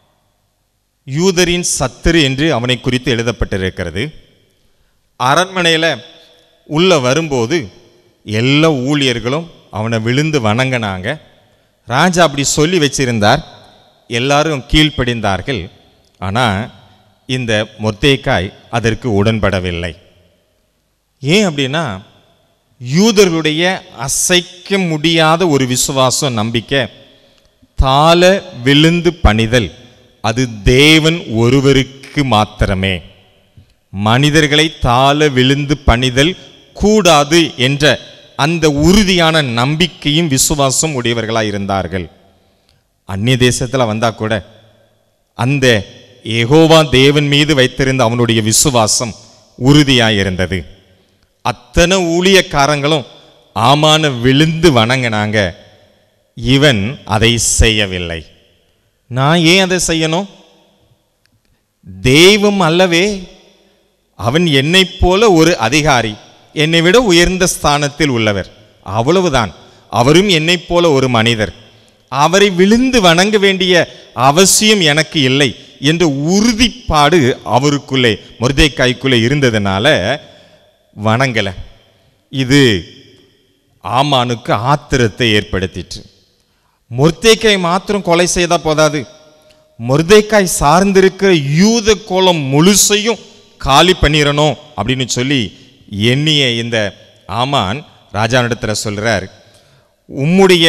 யூதரின் சத்துரு என்று அவனை குறித்து எழுதப்பட்டிருக்கிறது. அரண்மனையில் உள்ள வரும்போது எல்லா ஊழியர்களும் அவனை விழுந்து வணங்கினாங்க. ராஜா அப்படி சொல்லி வச்சிருந்தார், எல்லாரும் கீழ்ப்படிந்தார்கள். ஆனால் இந்த மொர்தேக்காய் அதற்கு உடன்படவில்லை. ஏன் அப்படின்னா, யூதர்களுடைய அசைக்க முடியாத ஒரு விசுவாசம், நம்பிக்கை, தாழ விழுந்து பணிதல், அது தேவன் ஒருவருக்கு மாத்திரமே. மனிதர்களை தாழ விழுந்து பணிதல் கூடாது என்ற அந்த உறுதியான நம்பிக்கையும் விசுவாசம் உடையவர்களாக இருந்தார்கள். அந்நிய தேசத்தில் வந்தா கூட அந்த யெகோவா தேவன் மீது வைத்திருந்த அவனுடைய விசுவாசம் உறுதியாக இருந்தது. அத்தனை ஊழியக்காரங்களும் ஆமான விழுந்து வணங்கினாங்க. இவன் அதை செய்யவில்லை. நான் ஏன் அதை செய்யணும்? தெய்வம் அல்லவே, அவன் என்னை போல ஒரு அதிகாரி, என்னை விட உயர்ந்த ஸ்தானத்தில் உள்ளவர், அவ்வளவுதான். அவரும் என்னை போல ஒரு மனிதர், அவரை விழுந்து வணங்க வேண்டிய அவசியம் எனக்கு இல்லை என்ற உறுதிப்பாடு அவருக்குள்ளே மொர்தெக்காய்க்குள்ளே இருந்ததுனால வணங்கல. இது ஆமானுக்கு ஆத்திரத்தை ஏற்படுத்திற்று. மொர்தெக்காய் மாத்திரம் கொலை செய்தா போதாது, மொர்தெக்காய் சார்ந்திருக்கிற யூத கோலம் முழுசையும் காலி பண்ணிடணும் அப்படின்னு சொல்லி எண்ணிய இந்த ஆமான் ராஜாவிடத்தில் சொல்றார், உம்முடைய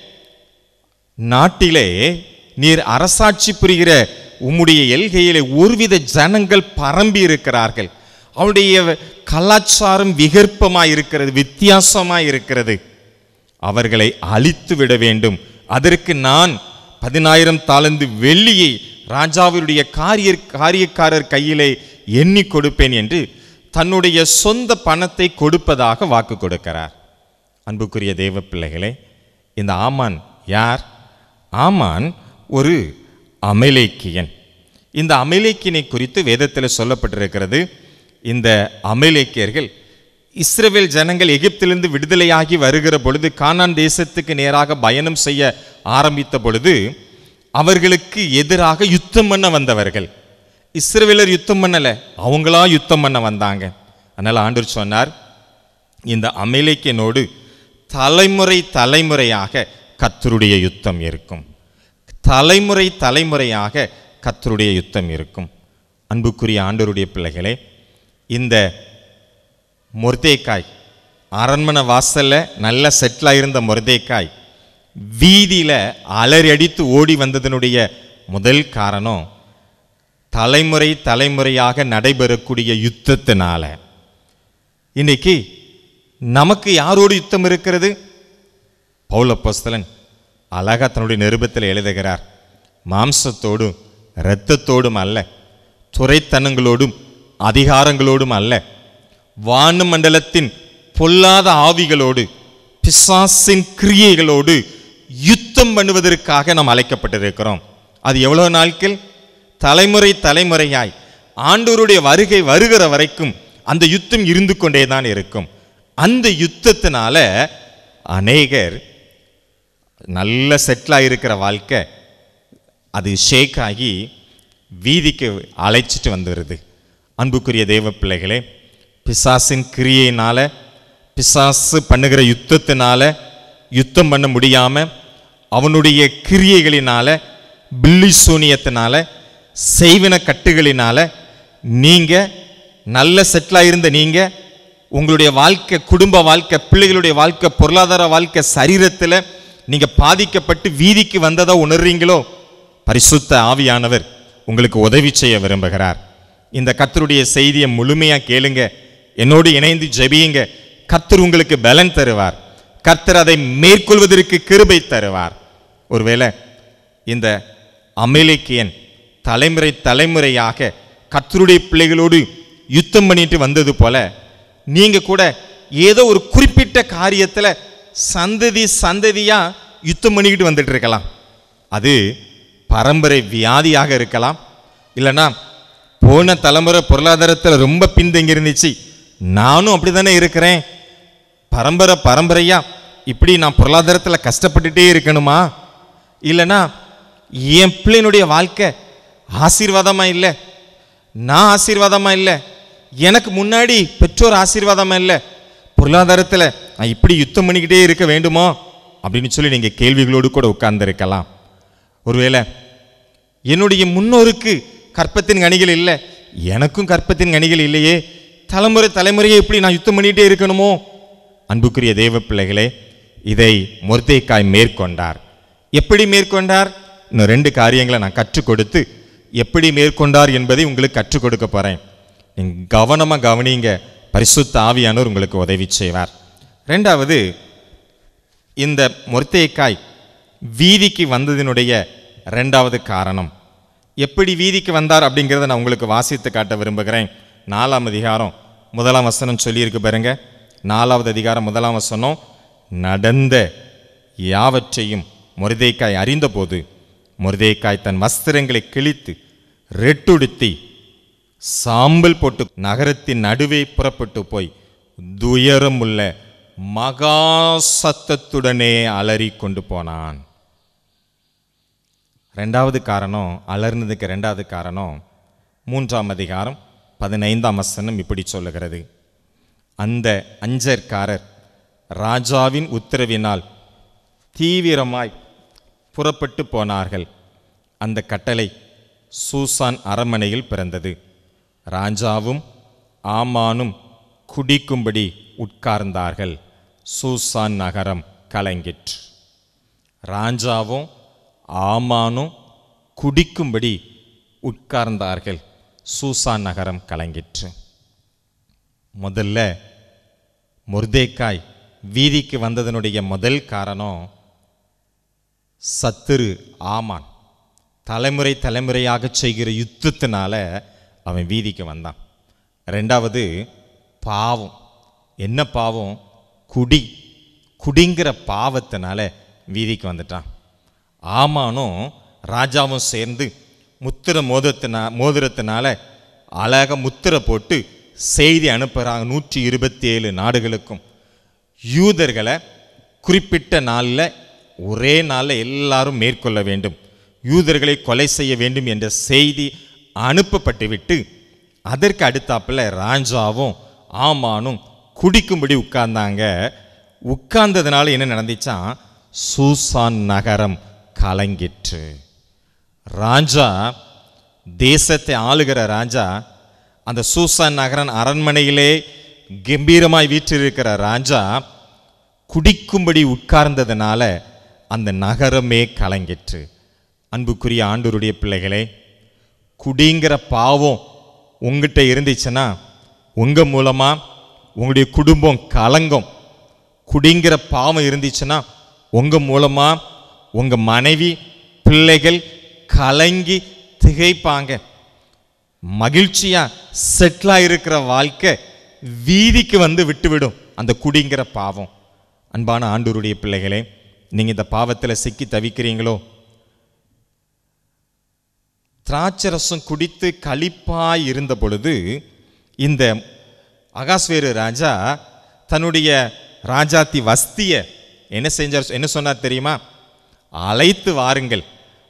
நாட்டிலே நீர் அரசாட்சி புரிகிற உம்முடைய எல்கையிலே ஒருவித ஜனங்கள் பரம்பி இருக்கிறார்கள். அவருடைய கலாச்சாரம் விகற்பமாய் இருக்கிறது, வித்தியாசமாய் இருக்கிறது. அவர்களை அழித்து விட வேண்டும். அதற்கு நான் 10,000 தாலந்து வெள்ளியை ராஜாவுடைய காரியக்காரர் கையிலே எண்ணி கொடுப்பேன் என்று தன்னுடைய சொந்த பணத்தை கொடுப்பதாக வாக்கு கொடுக்கிறார். அன்புக்குரிய தேவ பிள்ளைகளே, இந்த ஆமான் யார்? ஆமான் ஒரு அமலேக்கியன். இந்த அமலேக்கியனை குறித்து வேதத்தில் சொல்லப்பட்டிருக்கிறது. இந்த அமலேக்கியர்கள் இஸ்ரவேல் ஜனங்கள் எகிப்திலிருந்து விடுதலையாகி வருகிற பொழுது, கானான் தேசத்துக்கு நேராக பயணம் செய்ய ஆரம்பித்த பொழுது அவர்களுக்கு எதிராக யுத்தம் பண்ண வந்தவர்கள். இஸ்ரவேலர் யுத்தம் பண்ணல, அவங்களா யுத்தம் பண்ண வந்தாங்க. அதனால் ஆண்டவர் சொன்னார், இந்த அமலேக்கியனோடு தலைமுறை தலைமுறையாக கர்த்தருடைய யுத்தம் இருக்கும். தலைமுறை தலைமுறையாக கர்த்தருடைய யுத்தம் இருக்கும். அன்புக்குரிய ஆண்டவருடைய பிள்ளைகளே, இந்த மொர்தெக்காய் அரண்மனை வாசல்ல நல்ல செட்டில் இருந்த மொர்தெக்காய் வீதியில அலறி அடித்து ஓடி வந்ததனுடைய முதல் காரணம் தலைமுறை தலைமுறையாக நடைபெறக்கூடிய யுத்தத்தினால. இன்னைக்கு நமக்கு யாரோடு யுத்தம் இருக்கிறது? பவுல் அப்போஸ்தலன் அழகா தன்னுடைய நிருபத்தில் எழுதுகிறார், மாம்சத்தோடும் இரத்தத்தோடும் அல்ல, துரைத்தனங்களோடும் அதிகாரங்களோடும் அல்ல, வான மண்டலத்தின் பொல்லாத ஆவிகளோடு பிசாசின் கிரியைகளோடு யுத்தம் பண்ணுவதற்காக நாம் அழைக்கப்பட்டிருக்கிறோம். அது எவ்வளவு நாட்கள்? தலைமுறை தலைமுறையாய் ஆண்டவருடைய வருகை வருகிற வரைக்கும் அந்த யுத்தம் இருந்து கொண்டே தான் இருக்கும். அந்த யுத்தத்தினால அநேகர் நல்ல செட்டில் இருக்கிற வாழ்க்கை அது ஷேக் ஆகி வீதிக்கு அழைச்சிட்டு வந்துடுது. அன்புக்குரிய தேவ பிள்ளைகளே, பிசாசின் கிரியையினால, பிசாசு பண்ணுகிற யுத்தத்தினால யுத்தம் பண்ண முடியாம, அவனுடைய கிரியைகளினால, பில்லி சூனியத்தினால, செய்வின கட்டுகளினால நீங்க நல்ல செட்டில் இருந்த நீங்க உங்களுடைய வாழ்க்கை, குடும்ப வாழ்க்கை, பிள்ளைகளுடைய வாழ்க்கை, பொருளாதார வாழ்க்கை, சரீரத்தில் நீங்க பாதிக்கப்பட்டு வீதிக்கு வந்ததா உணர்றீங்களோ, பரிசுத்த ஆவியானவர் உங்களுக்கு உதவி செய்ய விரும்புகிறார். இந்த கர்த்தருடைய செய்தியை முழுமையா கேளுங்க, என்னோடு இணைந்து ஜெபியுங்க. கர்த்தர் உங்களுக்கு பலன் தருவார். கர்த்தர் அதை மேற்கொள்வதற்கு கிருபை தருவார். ஒருவேளை இந்த அமலேக்கியன் தலைமுறை தலைமுறையாக கர்த்தருடைய பிள்ளைகளோடு யுத்தம் பண்ணிட்டு வந்தது போல நீங்க கூட ஏதோ ஒரு குறிப்பிட்ட காரியத்துல சந்ததி சந்ததியா யுத்தம் பண்ணிக்கிட்டு வந்துட்டு இருக்கலாம். அது பரம்பரை வியாதியாக இருக்கலாம், இல்லைன்னா போன தலைமுறை பொருளாதாரத்தில் ரொம்ப பின்தங்கி இருந்துச்சு, நானும் அப்படி தானே இருக்கிறேன், பரம்பரை பரம்பரையா இப்படி நான் பொருளாதாரத்தில் கஷ்டப்பட்டுட்டே இருக்கணுமா, இல்லைன்னா என் பிள்ளைனுடைய வாழ்க்கை ஆசீர்வாதமா இல்லை, நான் ஆசீர்வாதமா இல்லை, எனக்கு முன்னாடி பெற்றோர் ஆசீர்வாதமா இல்லை, பொருளாதாரத்தில் நான் இப்படி யுத்தம் பண்ணிக்கிட்டே இருக்க வேண்டுமோ அப்படின்னு சொல்லி நீங்கள் கேள்விகளோடு கூட உட்கார்ந்துருக்கலாம். ஒருவேளை என்னுடைய முன்னோருக்கு கற்பத்தின் கனிகள் இல்லை, எனக்கும் கற்பத்தின் கனிகள் இல்லையே, தலைமுறை தலைமுறையை எப்படி நான் யுத்தம் பண்ணிகிட்டே இருக்கணுமோ? அன்புக்குரிய தேவ பிள்ளைகளே, இதை மொர்தெக்காய் மேற்கொண்டார். எப்படி மேற்கொண்டார்? இன்னும் 2 காரியங்களை நான் கற்றுக் கொடுத்து எப்படி மேற்கொண்டார் என்பதை உங்களுக்கு கற்றுக் கொடுக்க போகிறேன். நீங்கள் கவனமாக கவனிங்க, பரிசுத்த ஆவியானவர் உங்களுக்கு உதவி செய்வார். ரெண்டாவது, இந்த மொர்தேக்காய் வீதிக்கு வந்ததினுடைய ரெண்டாவது காரணம். எப்படி வீதிக்கு வந்தார் அப்படிங்கிறத நான் உங்களுக்கு வாசித்து காட்ட விரும்புகிறேன். 4ஆம் அதிகாரம் 1ஆம் வசனம் சொல்லியிருக்கு பாருங்க. 4வது அதிகாரம் 1ஆம் வசனம், நடந்த யாவற்றையும் மொர்தேக்காய் அறிந்தபோது மொர்தேக்காய் தன் வஸ்திரங்களை கிழித்து ரெட்டுடுத்தி சாம்பல் போட்டு நகரத்தின் நடுவே புறப்பட்டு போய் துயரமுள்ள மகா சத்தத்துடனே அலறி கொண்டு போனான். ரெண்டாவது காரணம், அலர்னதுக்கு ரெண்டாவது காரணம் 3ஆம் அதிகாரம் 15ஆம் வசனம் இப்படி சொல்லுகிறது. அந்த அஞ்சற்காரர் ராஜாவின் உத்தரவினால் தீவிரமாய் புறப்பட்டு போனார்கள். அந்த கட்டளை சூசான் அரண்மனையில் பிறந்தது. ராஜாவும் ஆமானும் குடிக்கும்படி உட்கார்ந்தார்கள். சூசான் நகரம் கலங்கிற்று. ராஜாவும் ஆமானும் குடிக்கும்படி உட்கார்ந்தார்கள். சூசான் நகரம் கலங்கிற்று. முதல்ல மொர்தேக்காய் வீதிக்கு வந்ததனுடைய முதல் காரணம், சத்துரு ஆமான் தலைமுறை தலைமுறையாக செய்கிற யுத்தத்தினால அவன் வீதிக்கு வந்தான். ரெண்டாவது பாவம். என்ன பாவம்? குடிங்கிற பாவத்தினால வீதிக்கு வந்துட்டான். ஆமானும் ராஜாவும் சேர்ந்து மோதிரத்தினால அழகாக முத்திரை போட்டு செய்தி அனுப்புகிறாங்க 127 நாடுகளுக்கும். யூதர்களை குறிப்பிட்ட நாளில், ஒரே நாளில் எல்லாரும் மேற்கொள்ள வேண்டும், யூதர்களை கொலை செய்ய வேண்டும் என்ற செய்தி அனுப்பப்பட்டு விட்டு அதற்கு அடுத்தாப்பில் ராஜாவும் ஆமானும் குடிக்கும்படி உட்கார்ந்தாங்க. உட்கார்ந்ததுனால என்ன நடந்துச்சான்? சூசான் நகரம் கலங்கிற்று. ராஜா, தேசத்தை ஆளுகிற ராஜா, அந்த சூசான் நகரன் அரண்மனையிலே கம்பீரமாய் வீற்றிருக்கிற ராஜா குடிக்கும்படி உட்கார்ந்ததுனால அந்த நகரமே கலங்கிற்று. அன்புக்குரிய ஆண்டவருடைய பிள்ளைகளே, குடிங்கிற பாவம் உங்ககிட்ட இருந்துச்சுன்னா உங்கள் மூலமாக உங்களுடைய குடும்பம் கலங்கும். குடிங்கிற பாவம் இருந்துச்சுன்னா உங்கள் மூலமாக உங்கள் மனைவி பிள்ளைகள் கலங்கி திகைப்பாங்க. மகிழ்ச்சியாக செட்டிலாக இருக்கிற வாழ்க்கை வீதிக்கு வந்து விட்டுவிடும் அந்த குடிங்கிற பாவம். அன்பான ஆண்டவருடைய பிள்ளைகளே, நீங்கள் இந்த பாவத்தில் சிக்கி தவிக்கிறீங்களோ? திராட்சரசம் குடித்து களிப்பாய் இருந்த பொழுது இந்த அகாஸ்வேரு ராஜா தன்னுடைய ராஜாத்தி வஸ்தியை என்ன சொன்னார் தெரியுமா? அழைத்து வாருங்கள்,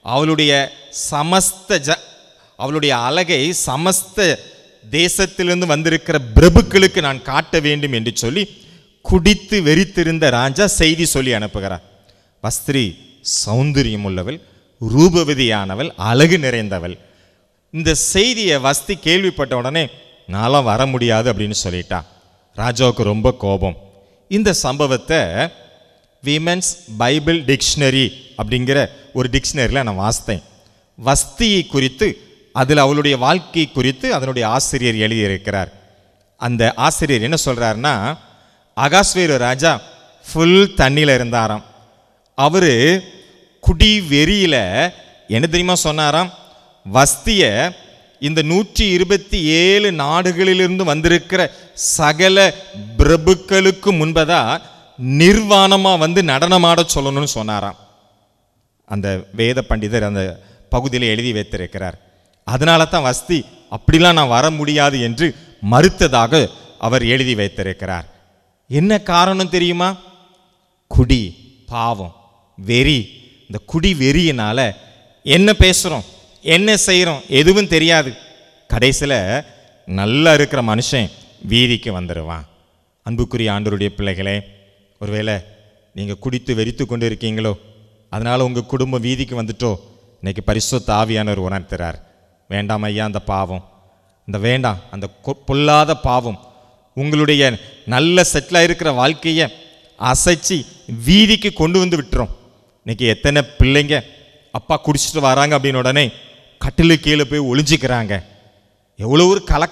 அவளுடைய அழகை சமஸ்த தேசத்திலிருந்து வந்திருக்கிற பிரபுக்களுக்கு நான் காட்ட வேண்டும் என்று சொல்லி குடித்து வெறித்திருந்த ராஜா செய்தி சொல்லி அனுப்புகிறார். வஸ்திரி சௌந்தரியம் உள்ளவள், ரூபவதியானவள், அழகு நிறைந்தவள். இந்த செய்தியை வஸ்தி கேள்விப்பட்ட உடனே நான்லாம் வர முடியாது அப்படின்னு சொல்லிட்டா. ராஜாவுக்கு ரொம்ப கோபம். இந்த சம்பவத்தை விமென்ஸ் பைபிள் டிக்ஷனரி அப்படிங்கிற ஒரு டிக்ஷனரியில் நான் வாசித்தேன். வஸ்தியை குறித்து, அதில் அவளுடைய வாழ்க்கை குறித்து அதனுடைய ஆசிரியர் எழுதியிருக்கிறார். அந்த ஆசிரியர் என்ன சொல்கிறாருன்னா, அகாஸ்வேரு ராஜா ஃபுல் தண்ணியில் இருந்தாராம். அவர் குடி வெறியில் என்ன தெரியுமா சொன்னாராம்? வஸ்தியை இந்த 127 நாடுகளிலிருந்து வந்திருக்கிற சகல பிரபுக்களுக்கு முன்பதாக நிர்வாணமாக வந்து நடனமாட சொல்லணும்னு சொன்னாராம். அந்த வேத பண்டிதர் அந்த பகுதியில் எழுதி வைத்திருக்கிறார். அதனால தான் வஸ்தி அப்படிலாம் நான் வர முடியாது என்று மறுத்ததாக அவர் எழுதி வைத்திருக்கிறார். என்ன காரணம் தெரியுமா? குடி, பாவம், வெறி. இந்த குடி வெறியினால என்ன பேசுகிறோம், என்ன செய்கிறோம் எதுவும் தெரியாது. கடைசியில் நல்லா இருக்கிற மனுஷன் வீதிக்கு வந்துடுவான். அன்புக்குரிய ஆண்டவருடைய பிள்ளைகளே, ஒருவேளை நீங்கள் குடித்து வெறித்து கொண்டு இருக்கீங்களோ, அதனால் உங்கள் குடும்பம் வீதிக்கு வந்துட்டோ, இன்னைக்கு பரிசுத்த ஆவியானவர் உணர்த்துறார், வேண்டாம் ஐயா அந்த பாவம், வேண்டாம் அந்த பொல்லாத பாவம் உங்களுடைய நல்ல செட்டிலாக இருக்கிற வாழ்க்கையை அசைச்சு வீதிக்கு கொண்டு வந்து விட்டுரும். இன்னைக்கு எத்தனை பிள்ளைங்க அப்பா குடிச்சிட்டு வராங்க அப்படின்னு உடனே கட்டிலு கீழே போய் ஒளிஞ்சிக்கிறாங்க. எவ்வளோ ஒரு கலக்கம்.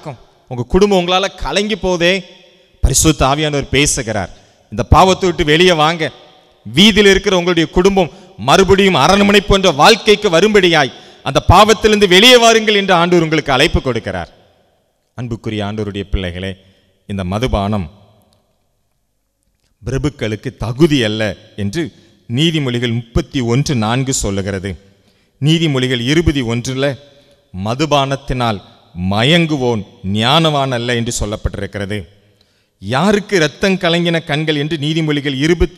உங்கள் குடும்பம் உங்களால் கலங்கி போதே, பரிசுத்த ஆவியானவர் பேசுகிறார், இந்த பாவத்தை விட்டு வெளியே வாங்க, வீதியில் இருக்கிற உங்களுடைய குடும்பம் மறுபடியும் அரண்மனை போன்ற வாழ்க்கைக்கு வரும்படியாய் அந்த பாவத்திலிருந்து வெளியே வாருங்கள் என்று ஆண்டவர் உங்களுக்கு அழைப்பு கொடுக்கிறார். அன்புக்குரிய ஆண்டவருடைய பிள்ளைகளே, இந்த மதுபானம் பிரபுக்களுக்கு தகுதி அல்ல என்று நீதிமொழிகள் 31:4 சொல்லுகிறது. நீதிமொழிகள் 21 மதுபானத்தினால் மயங்குவோன் ஞானவான் அல்ல என்று சொல்லப்பட்டிருக்கிறது. யாருக்கு இரத்தம் கலங்கின கண்கள் என்று நீதிமொழிகள்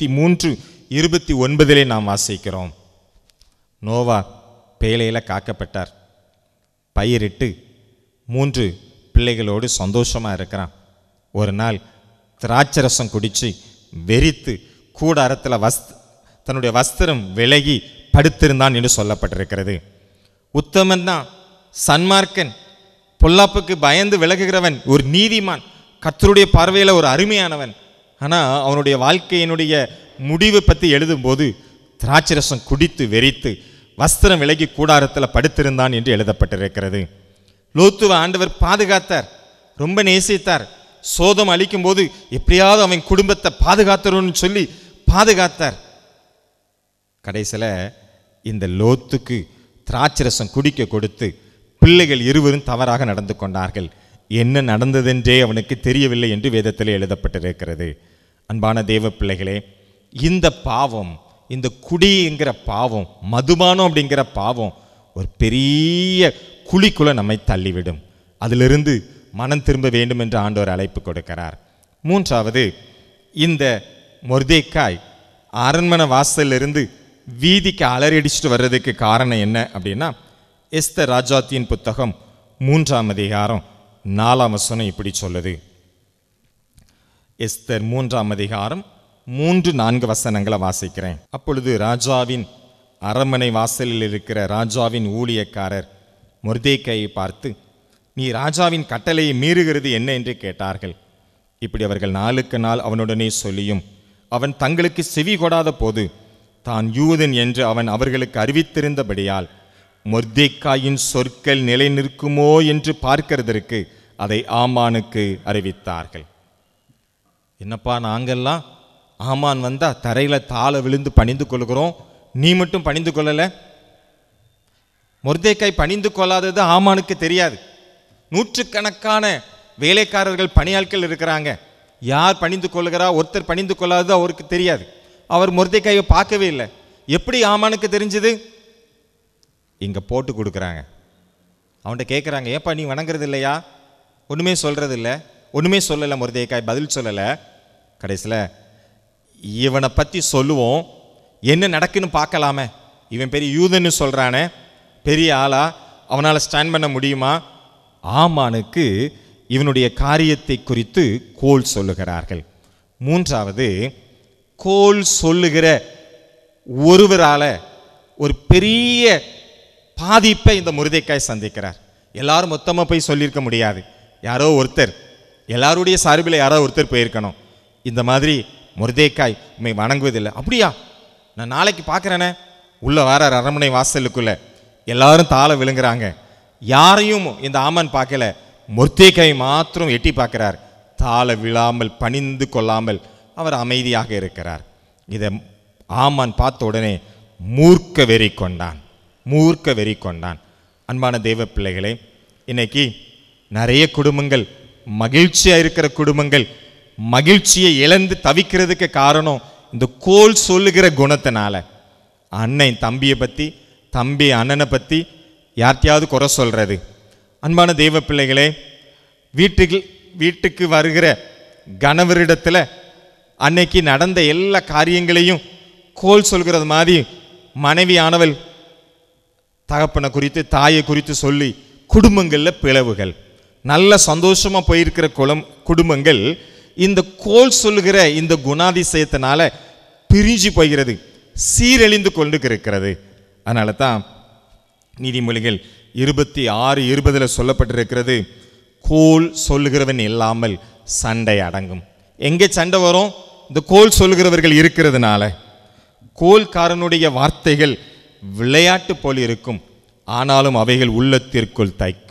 23:29 நாம் வாசிக்கிறோம். நோவா பேழையில் காக்கப்பட்டார், பயிரிட்டு 3 பிள்ளைகளோடு சந்தோஷமாக இருக்கிறான். ஒரு நாள் திராட்சரசம் குடித்து வெறித்து கூடாரத்தில் தன்னுடைய வஸ்திரம் விலகி படுத்திருந்தான் என்று சொல்லப்பட்டிருக்கிறது. உத்தமன் தான், சன்மார்க்கன், பொல்லாப்புக்கு பயந்து விலகுகிறவன், ஒரு நீதிமான், கர்த்தருடைய பார்வையில் ஒரு அருமையானவன். ஆனால் அவனுடைய வாழ்க்கையினுடைய முடிவு பற்றி எழுதும்போது திராட்சரசம் குடித்து வெறித்து வஸ்திரம் விலகி கூடாரத்தில் படுத்திருந்தான் என்று எழுதப்பட்டிருக்கிறது. லோத்துவை ஆண்டவர் பாதுகாத்தார், ரொம்ப நேசித்தார். சோதம் அளிக்கும் போது எப்படியாவது அவன் குடும்பத்தை பாதுகாத்தருன்னு சொல்லி பாதுகாத்தார். கடைசியில் இந்த லோத்துக்கு திராட்சரசம் குடிக்க கொடுத்து பிள்ளைகள் இருவரும் தவறாக நடந்து கொண்டார்கள். என்ன நடந்ததென்றே அவனுக்கு தெரியவில்லை என்று வேதத்தில் எழுதப்பட்டிருக்கிறது. அன்பான தேவ பிள்ளைகளே, இந்த பாவம், இந்த குடிங்கிற பாவம், மதுபானம் அப்படிங்கிற பாவம் ஒரு பெரிய குழிக்குள்ள நம்மை தள்ளிவிடும். அதிலிருந்து மனம் திரும்ப வேண்டும் என்று ஆண்டவர் அழைப்பு கொடுக்கிறார். 3வது, இந்த மொர்தேக்காய் அரண்மனை வாசலிருந்து வீதிக்கு அலறடிச்சுட்டு வர்றதுக்கு காரணம் என்ன அப்படின்னா, எஸ்தர் ராஜாத்தியின் புத்தகம் 3 இப்படி சொல்லுது. எஸ்தர் 3 வாசிக்கிறேன். அப்பொழுது ராஜாவின் அரண்மனை வாசலில் இருக்கிற ராஜாவின் ஊழியக்காரர் மொர்தேக்காயை பார்த்து, நீ ராஜாவின் கட்டளையை மீறுகிறது என்ன என்று கேட்டார்கள். இப்படி அவர்கள் நாளுக்கு நாள் அவனுடனே சொல்லியும் அவன் தங்களுக்கு செவி கொடாத போது தான் யூதன் என்று அவன் அவர்களுக்கு அறிவித்திருந்தபடியால் மொர்தேக்காயின் சொற்கள் நிலை நிற்குமோ என்று பார்க்கிறதற்கு அதை ஆமானுக்கு அறிவித்தார்கள். என்னப்பா, நாங்கள்லாம் ஆமான் வந்தா தரையில் தாழ விழுந்து பணிந்து கொள்கிறோம், நீ மட்டும் பணிந்து கொள்ளலை? மொர்தேக்காய் பணிந்து கொள்ளாதது ஆமானுக்கு தெரியாது. நூற்றுக்கணக்கான வேலைக்காரர்கள், பணியாட்கள் இருக்கிறாங்க. யார் பணிந்து கொள்ளுகிறா, ஒருத்தர் பணிந்து கொள்ளாதது அவருக்கு தெரியாது. அவர் மொர்தேக்காயை பார்க்கவே இல்லை. எப்படி ஆமானுக்கு தெரிஞ்சது? இங்கே போட்டு கொடுக்குறாங்க. அவன்கிட்ட கேட்குறாங்க, ஏப்பா நீ வணங்குறது இல்லையா? ஒன்றுமே சொல்கிறது இல்லை, ஒன்றுமே சொல்லலை. மொர்தேக்காய் பதில் சொல்லலை. கடைசியில் இவனை பற்றி சொல்லுவோம், என்ன நடக்குன்னு பார்க்கலாமே, இவன் பெரிய யூதன்னு சொல்கிறானே, பெரிய ஆளா, அவனால் ஸ்டாண்ட் பண்ண முடியுமா? ஆமானுக்கு இவனுடைய காரியத்தை குறித்து கோல் சொல்லுகிறார்கள். 3வது, கோல் சொல்லுகிற ஒருவரால் ஒரு பெரிய பாதிப்பை இந்த மொர்தேக்காய் சந்திக்கிறார். எல்லாரும் மொத்தமாக போய் சொல்லியிருக்க முடியாது, யாரோ ஒருத்தர், எல்லாருடைய சார்பில் யாரோ ஒருத்தர் போயிருக்கணும். இந்த மாதிரி மொர்தேக்காய் உண்மை வணங்குவதில்லை. அப்படியா, நான் நாளைக்கு பார்க்குறேனே. உள்ள வர அரண்மனை வாசலுக்குள்ள எல்லாரும் தாழ விழுங்குறாங்க. யாரையும் இந்த ஆமான் பார்க்கல, மொர்தேக்காய் மாத்திரம் எட்டி பார்க்கிறார். தாழ விழாமல் பணிந்து கொள்ளாமல் அவர் அமைதியாக இருக்கிறார். இதை ஆமான் பார்த்த உடனே மூர்க்க வெறி கொண்டான். அன்பான தேவ பிள்ளைகளே, இன்னைக்கு நிறைய குடும்பங்கள், மகிழ்ச்சியாக இருக்கிற குடும்பங்கள், மகிழ்ச்சியை இழந்து தவிக்கிறதுக்கு காரணம் இந்த கோல் சொல்லுகிற குணத்தினால. அண்ணன் தம்பியை பற்றி, தம்பி அண்ணனை பற்றி யார்ட்டையாவது குறை சொல்கிறது. அன்பான தேவ பிள்ளைகளே, வீட்டுக்கு வருகிற கணவரிடத்தில் அன்னைக்கு நடந்த எல்லா காரியங்களையும் கோல் சொல்கிறது மாதிரி மனைவி ஆனவள் தகப்பனை குறித்து, தாயை குறித்து சொல்லி குடும்பங்களில் பிளவுகள். நல்ல சந்தோஷமாக போயிருக்கிற குடும்பங்கள் இந்த கோல் சொல்லுகிற இந்த குணாதிசயத்தினால பிரிஞ்சு போகிறது, சீரழிந்து கொண்டு இருக்கிறது. அதனால தான் நீதிமொழிகள் 26:20 சொல்லப்பட்டிருக்கிறது, கோல் சொல்லுகிறவன் இல்லாமல் சண்டை அடங்கும். எங்கே சண்டை வரும்? இந்த கோல் சொல்லுகிறவர்கள் இருக்கிறதுனால. கோல்காரனுடைய வார்த்தைகள் விளையாட்டு போல் இருக்கும், ஆனாலும் அவைகள் உள்ளத்திற்குள் தைக்கும்.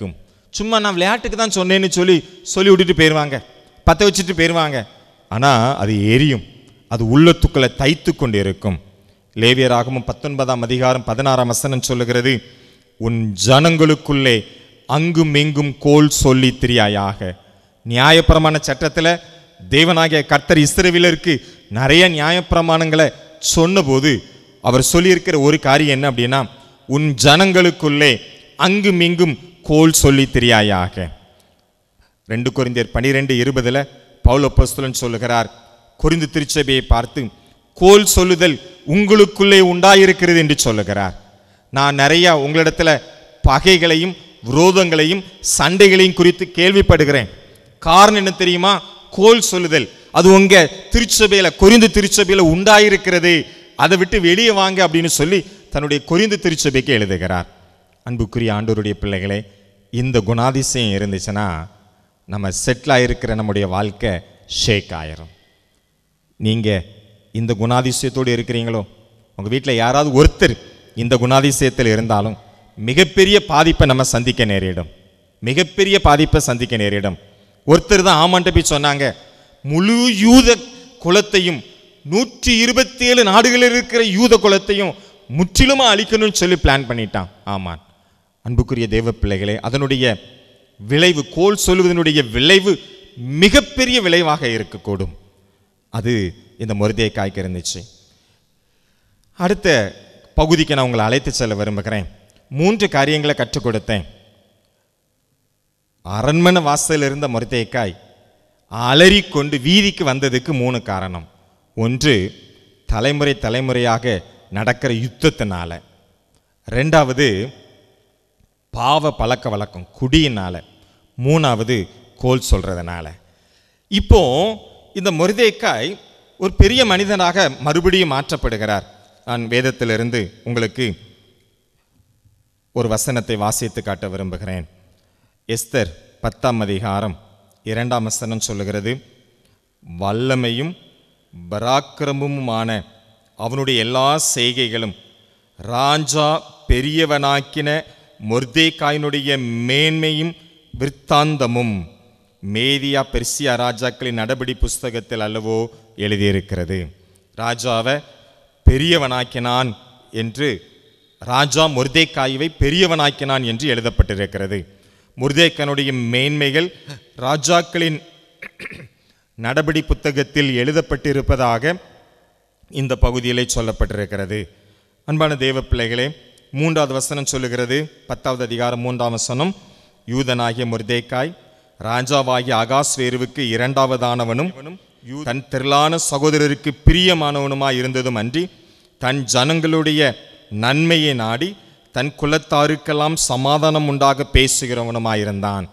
சும்மா நான் விளையாட்டுக்கு தான் சொன்னேன்னு சொல்லி விட்டுட்டு போயிடுவாங்க, பற்ற வச்சுட்டு போயிடுவாங்க. ஆனால் அது எரியும், அது உள்ளத்துக்குள்ளே தைத்து கொண்டு இருக்கும். லேவியராகமம் 19ஆம் அதிகாரம் 16ஆம் வசனம் சொல்லுகிறது, உன் ஜனங்களுக்குள்ளே அங்கும் இங்கும் கோல் சொல்லி திரியாயாக. நியாயப்பிரமாண சட்டத்தில் தேவனாகிய கர்த்தர் இஸ்ரவேலருக்கு நிறைய நியாயப்பிரமாணங்களை சொன்னபோது அவர் சொல்லியிருக்கிற ஒரு காரியம் என்ன அப்படின்னா, உன் ஜனங்களுக்குள்ளே அங்கும் இங்கும் கோல் சொல்லி திரியாயாக. 2 கொரிந்தியர் 12:20 பவுல் அப்போஸ்தலன் சொல்லுகிறார், கொரிந்து திருச்சபையை பார்த்து கோல் சொல்லுதல் உங்களுக்குள்ளே உண்டாயிருக்கிறது என்று சொல்லுகிறார். நான் நிறைய உங்களிடத்துல பகைகளையும் விரோதங்களையும் சண்டைகளையும் குறித்து கேள்விப்படுகிறேன். காரணம் என்ன தெரியுமா? கோல் சொல்லுதல் அது உங்க திருச்சபையில, கொரிந்து திருச்சபையில உண்டாயிருக்கிறது, அதை விட்டு வெளியே வாங்க அப்படின்னு சொல்லி தன்னுடைய கொரிந்து திருச்சபைக்கு எழுதுகிறார். அன்புக்குரிய ஆண்டவருடைய பிள்ளைகளே, இந்த குணாதிசயம் இருந்துச்சுன்னா நம்ம செட்டில் ஆகிருக்கிற நம்முடைய வாழ்க்கை ஷேக் ஆயிரும். நீங்கள் இந்த குணாதிசயத்தோடு இருக்கிறீங்களோ, உங்கள் வீட்டில் யாராவது ஒருத்தர் இந்த குணாதிசயத்தில் இருந்தாலும் மிகப்பெரிய பாதிப்பை நம்ம சந்திக்க நேரிடும், மிகப்பெரிய பாதிப்பை சந்திக்க நேரிடும். ஒருத்தர் தான் ஆமான்ட்டு போய் சொன்னாங்க, முழு யூத குலத்தையும் 127 நாடுகளில் இருக்கிற யூத குலத்தையும் முற்றிலுமா அழிக்கணும்னு சொல்லி பிளான் பண்ணிட்டான் ஆமான். அன்புக்குரிய தேவ பிள்ளைகளே, அதனுடைய விளைவு, கோல் சொல்லுவதனுடைய விளைவு மிகப்பெரிய விளைவாக இருக்கக்கூடும். அது இந்த மொர்தெகாய்க்கு இருந்துச்சு. அடுத்த பகுதிக்கு நான் உங்களை அழைத்து செல்ல விரும்புகிறேன். 3 காரியங்களை கற்றுக் கொடுத்தேன். அரண்மனை வாசலில் இருந்த மொர்தெகாய் அலறிக்கொண்டு வீதிக்கு வந்ததுக்கு 3 காரணம். 1, தலைமுறை தலைமுறையாக நடக்கிற யுத்தத்தினால. 2வது பாவ பழக்க வழக்கம் குடியினால. 3வது கோல் சொல்றதுனால. இப்போ இந்த மொர்தெகாய் ஒரு பெரிய மனிதனாக மறுபடியும் மாற்றப்படுகிறார். நான் வேதத்திலிருந்து உங்களுக்கு ஒரு வசனத்தை வாசித்து காட்ட விரும்புகிறேன். எஸ்தர் 10ஆம் அதிகாரம் 2ஆம் வசனம் சொல்லுகிறது, வல்லமையும் பராக்கிரமுமான அவனுடைய எல்லா செய்கைகளும் ராஜா பெரியவனாக்கின மொர்தெகாயினுடைய மேன்மையும் விற்த்தாந்தமும் மேதியா பெர்சியா ராஜாக்களின் நடபடி புஸ்தகத்தில் அல்லவோ எழுதியிருக்கிறது. ராஜாவை பெரியவனாக்கினான் என்று, ராஜா மொர்தெகாயை பெரியவனாக்கினான் என்று எழுதப்பட்டிருக்கிறது. மொர்தெகாயினுடைய மேன்மைகள் ராஜாக்களின் நடபடி புத்தகத்தில் எழுதப்பட்டிருப்பதாக இந்த பகுதியிலே சொல்லப்பட்டிருக்கிறது. அன்பான தேவ பிள்ளைகளே, 3வது வசனம் சொல்லுகிறது, 10வது அதிகாரம் 3ஆம் வசனம், யூதனாகிய மொர்தெகாய் ராஜாவாகிய அகாஸ்வேருவுக்கு 2வதானவனும் தன் திரளான சகோதரருக்கு பிரியமானவனுமாய் இருந்ததும் அன்றி தன் ஜனங்களுடைய நன்மையை நாடி தன் குலத்தாருக்கெல்லாம் சமாதானம் உண்டாக பேசுகிறவனுமாயிருந்தான்.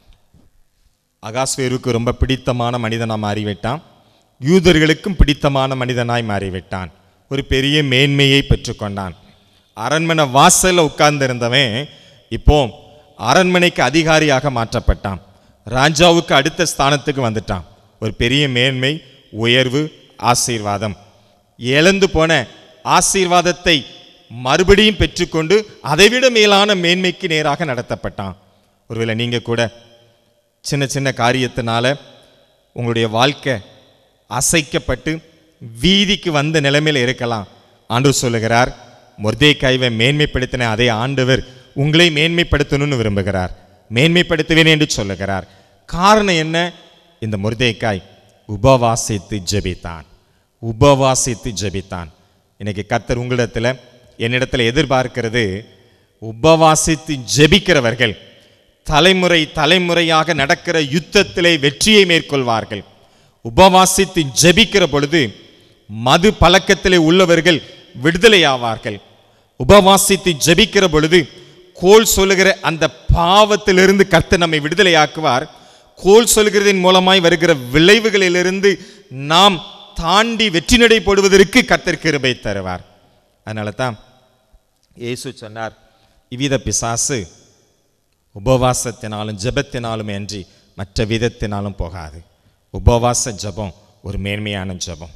அகாஸ்வேருக்கு ரொம்ப பிடித்தமான மனிதனாக மாறிவிட்டான். யூதர்களுக்கும் பிடித்தமான மனிதனாய் மாறிவிட்டான். ஒரு பெரிய மேன்மையை பெற்றுக்கொண்டான். அரண்மனை வாசலில் உட்கார்ந்திருந்தவன் இப்போ அரண்மனைக்கு அதிகாரியாக மாற்றப்பட்டான். ராஜாவுக்கு அடுத்த ஸ்தானத்துக்கு வந்துட்டான். ஒரு பெரிய மேன்மை, உயர்வு, ஆசீர்வாதம். இழந்து போன ஆசீர்வாதத்தை மறுபடியும் பெற்றுக்கொண்டு அதைவிட மேலான மேன்மைக்கு நேராக நடத்தப்பட்டான். ஒருவேளை நீங்கள் கூட சின்ன சின்ன காரியத்தினால உங்களுடைய வாழ்க்கை அசைக்கப்பட்டு வீதிக்கு வந்த நிலைமையில் இருக்கலாம். ஆண்டவர் சொல்லுகிறார், மொர்தெகாயை மேன்மைப்படுத்தின அதே ஆண்டவர் உங்களை மேன்மைப்படுத்தணும்னு விரும்புகிறார். மேன்மைப்படுத்துவேன் என்று சொல்லுகிறார். காரணம் என்ன? இந்த மொர்தெகாய் உபவாசித்து ஜெபித்தான். உபவாசித்து ஜெபித்தான். இன்னைக்கு கர்த்தர் உங்களிடத்தில் என்னிடத்தில் எதிர்பார்க்கிறது, உபவாசித்து ஜெபிக்கிறவர்கள் தலைமுறை தலைமுறையாக நடக்கிற யுத்தத்திலே வெற்றியை மேற்கொள்வார்கள். உபவாசித்து ஜெபிக்கிற பொழுது மது பழக்கத்திலே உள்ளவர்கள் விடுதலை ஆவார்கள். உபவாசித்து ஜெபிக்கிற பொழுது கோல் சொல்லுகிற அந்த பாவத்திலிருந்து கர்த்தர் நம்மை விடுதலையாக்குவார். கோல் சொல்கிறதின் மூலமாய் வருகிற விளைவுகளிலிருந்து நாம் தாண்டி வெற்றி நடை போடுவதற்கு கர்த்தர் கிருபை தருவார். அதனால தான் இயேசு சொன்னார், இவ்வித பிசாசு உபவாசத்தினாலும் ஜெபத்தினாலும் அன்றி மற்ற விதத்தினாலும் போகாது. உபவாச ஜெபம் ஒரு மேன்மையான ஜெபம்.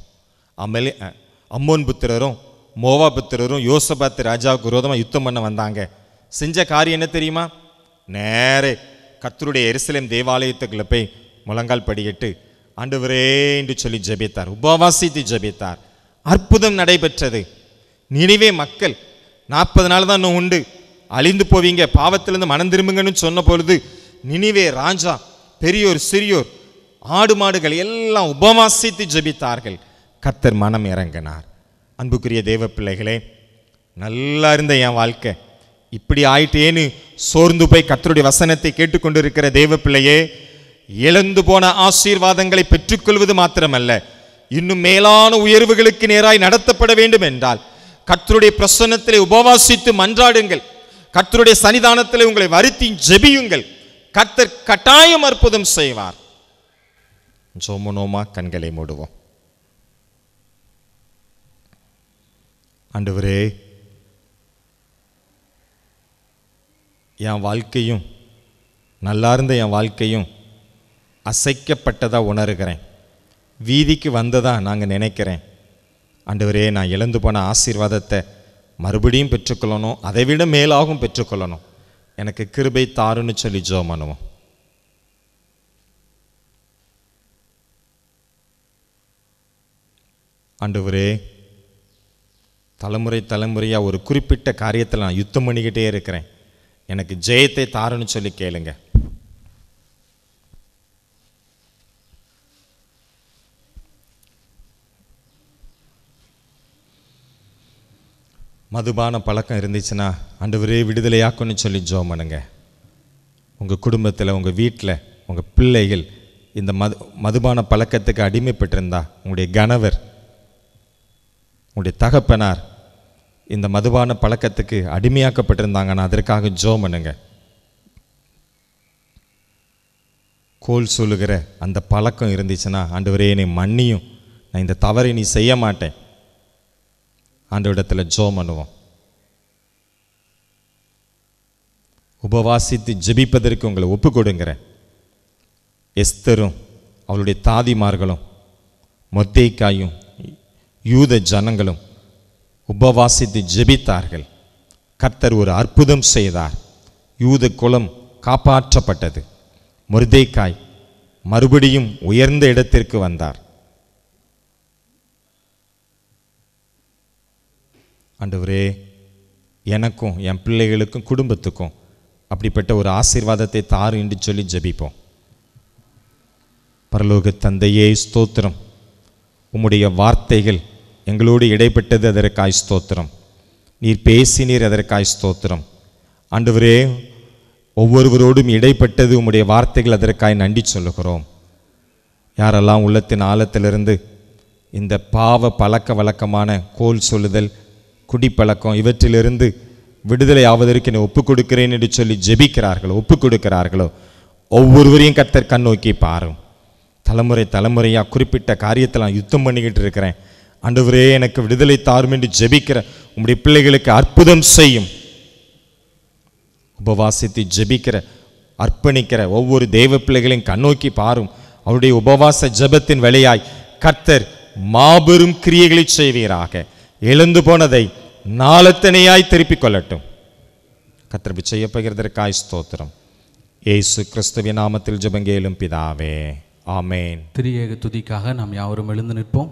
அம்மோன் புத்திரரும் மோவா புத்திரரும் யோசபாத் ராஜாவுக்கு விரோதமாக யுத்தம் பண்ண வந்தாங்க. செஞ்ச காரியம் என்ன தெரியுமா? நேரே கர்த்தருடைய எருசலேம் தேவாலயத்துக்குள்ள போய் முழங்கால் படியிட்டு ஆண்டவரே என்று சொல்லி ஜெபித்தார், உபவாசித்து ஜெபித்தார். அற்புதம் நடைபெற்றது. நினிவே மக்கள் 40 நாள் தான் இன்னும் உண்டு, அழிந்து போவீங்க, பாவத்திலிருந்து மனம் திரும்புங்கன்னு சொன்ன பொழுது நினிவே ராஜா, பெரியோர் சிறியோர், ஆடு மாடுகள் எல்லாம் உபவாசித்து ஜெபித்தார்கள். கர்த்தர் மனம் இறங்கினார். அன்புக்குரிய தேவ பிள்ளைகளே, நல்லா இருந்த என் வாழ்க்கை இப்படி ஆயிட்டேன்னு சோர்ந்து போய் கர்த்தருடைய வசனத்தை கேட்டுக்கொண்டிருக்கிற தேவ பிள்ளையே, இழந்து போன ஆசீர்வாதங்களை பெற்றுக்கொள்வது மாத்திரமல்ல, இன்னும் மேலான உயர்வுகளுக்கு நேராய் நடத்தப்பட வேண்டும் என்றால் கர்த்தருடைய பிரசன்னத்திலே உபவாசித்து மன்றாடுங்கள். கர்த்தருடைய சன்னிதானத்திலே உங்களை வருத்தி ஜெபியுங்கள். கர்த்தர் கட்டாயம் அற்புதம் செய்வார். ஜோமனோமா கண்களை மூடுவோம். ஆண்டவரே, என் வாழ்க்கையும் நல்லா இருந்த என் வாழ்க்கையும் அசைக்கப்பட்டதா உணர்கிறேன், வீதிக்கு வந்ததா நாங்கள் நினைக்கிறேன். ஆண்டவரே, நான் இழந்து போன ஆசீர்வாதத்தை மறுபடியும் பெற்றுக்கொள்ளணும், அதை விட மேலாகவும் பெற்றுக்கொள்ளணும், எனக்கு கிருபை தாருன்னு சொல்லி ஜெபம் பண்ணுவோம். ஆண்டவரே, தலைமுறை தலைமுறையாக ஒரு குறிப்பிட்ட காரியத்தில் நான் யுத்தம் பண்ணிக்கிட்டே இருக்கிறேன், எனக்கு ஜெயத்தை தாருன்னு சொல்லி கேளுங்க. மதுபான பழக்கம் இருந்துச்சுன்னா ஆண்டவரே விடுதலையாக்குன்னு சொல்லி ஜெபம் பண்ணுங்க. உங்கள் குடும்பத்தில், உங்கள் வீட்டில், உங்கள் பிள்ளைகள் இந்த மதுபான பழக்கத்துக்கு அடிமைப்பட்டிருந்தா, உங்களுடைய கணவர், உங்களுடைய தகப்பனார் இந்த மதுபான பழக்கத்துக்கு அடிமையாக்கப்பட்டிருந்தாங்கன்னா அதற்காக ஜெபம் பண்ணுங்க. கோல் சொல்லுகிற அந்த பழக்கம் இருந்துச்சுன்னா ஆண்டவரே என்னை மன்னியும், நான் இந்த தவறை நீ செய்ய மாட்டேன், ஆண்டவரிடத்தில் ஜெபம் பண்ணுவோம். உபவாசித்து ஜெபிப்பதற்கு உங்களை ஒப்பு கொடுங்கிறேன். எஸ்தரும் அவளுடைய தாதிமார்களும் மொர்தெகாயும் யூத ஜனங்களும் உபவாசித்து ஜெபித்தார்கள். கர்த்தர் ஒரு அற்புதம் செய்தார். யூத குலம் காப்பாற்றப்பட்டது. மொர்தெகாய் மறுபடியும் உயர்ந்த இடத்திற்கு வந்தார். ஆண்டவரே, எனக்கும் என் பிள்ளைகளுக்கும் குடும்பத்துக்கும் அப்படிப்பட்ட ஒரு ஆசீர்வாதத்தை தாரு என்று சொல்லி ஜெபிப்போம். பரலோக தந்தையே, ஸ்தோத்திரம். உம்முடைய வார்த்தைகள் எங்களோடு இடைப்பட்டது, அதற்காய் ஸ்தோத்திரம். நீர் பேசினீர், அதற்காய் ஸ்தோத்திரம். ஆண்டவரே, ஒவ்வொருவரோடும் இடைப்பட்டது உம்முடைய வார்த்தைகள், அதற்காய் நன்றி சொல்லுகிறோம். யாரெல்லாம் உள்ளத்தின் ஆழத்திலிருந்து இந்த பாவ பழக்க வழக்கமான கோல் சொல்லுதல், குடிப்பழக்கம் இவற்றிலிருந்து விடுதலை ஆவதற்கு நான் ஒப்புக் கொடுக்கிறேன் என்று சொல்லி ஜெபிக்கிறார்களோ, ஒப்புக் கொடுக்கிறார்களோ ஒவ்வொருவரையும் கர்த்தர் கண்ணோக்கி பாரும். தலைமுறை தலைமுறையாக குறிப்பிட்ட காரியத்தில் நான் யுத்தம் பண்ணிக்கிட்டு இருக்கிறேன், ஆண்டவரே எனக்கு விடுதலை தாரும் என்று ஜெபிக்கிற உம்முடைய பிள்ளைகளுக்கு அற்புதம் செய்யும். உபவாசித்து ஜெபிக்கிற, அர்ப்பணிக்கிற ஒவ்வொரு தேவ பிள்ளைகளையும் கண்ணோக்கி பாரும். அவருடைய உபவாச ஜெபத்தின் வழியாய் கர்த்தர் மாபெரும் கிரியைகளை செய்வீராக. எழுந்து போனதை நாளத்தனையாய் திருப்பிக் கொள்ளட்டும். கர்த்தர் செய்யப்படுகிறதற்காய் ஸ்தோத்திரம். இயேசு கிறிஸ்துவின் நாமத்தில் ஜெபங்கேலும் பிதாவே, ஆமென். திரியேக துதிக்காக நாம் யாவரும் எழுந்து நிற்போம்.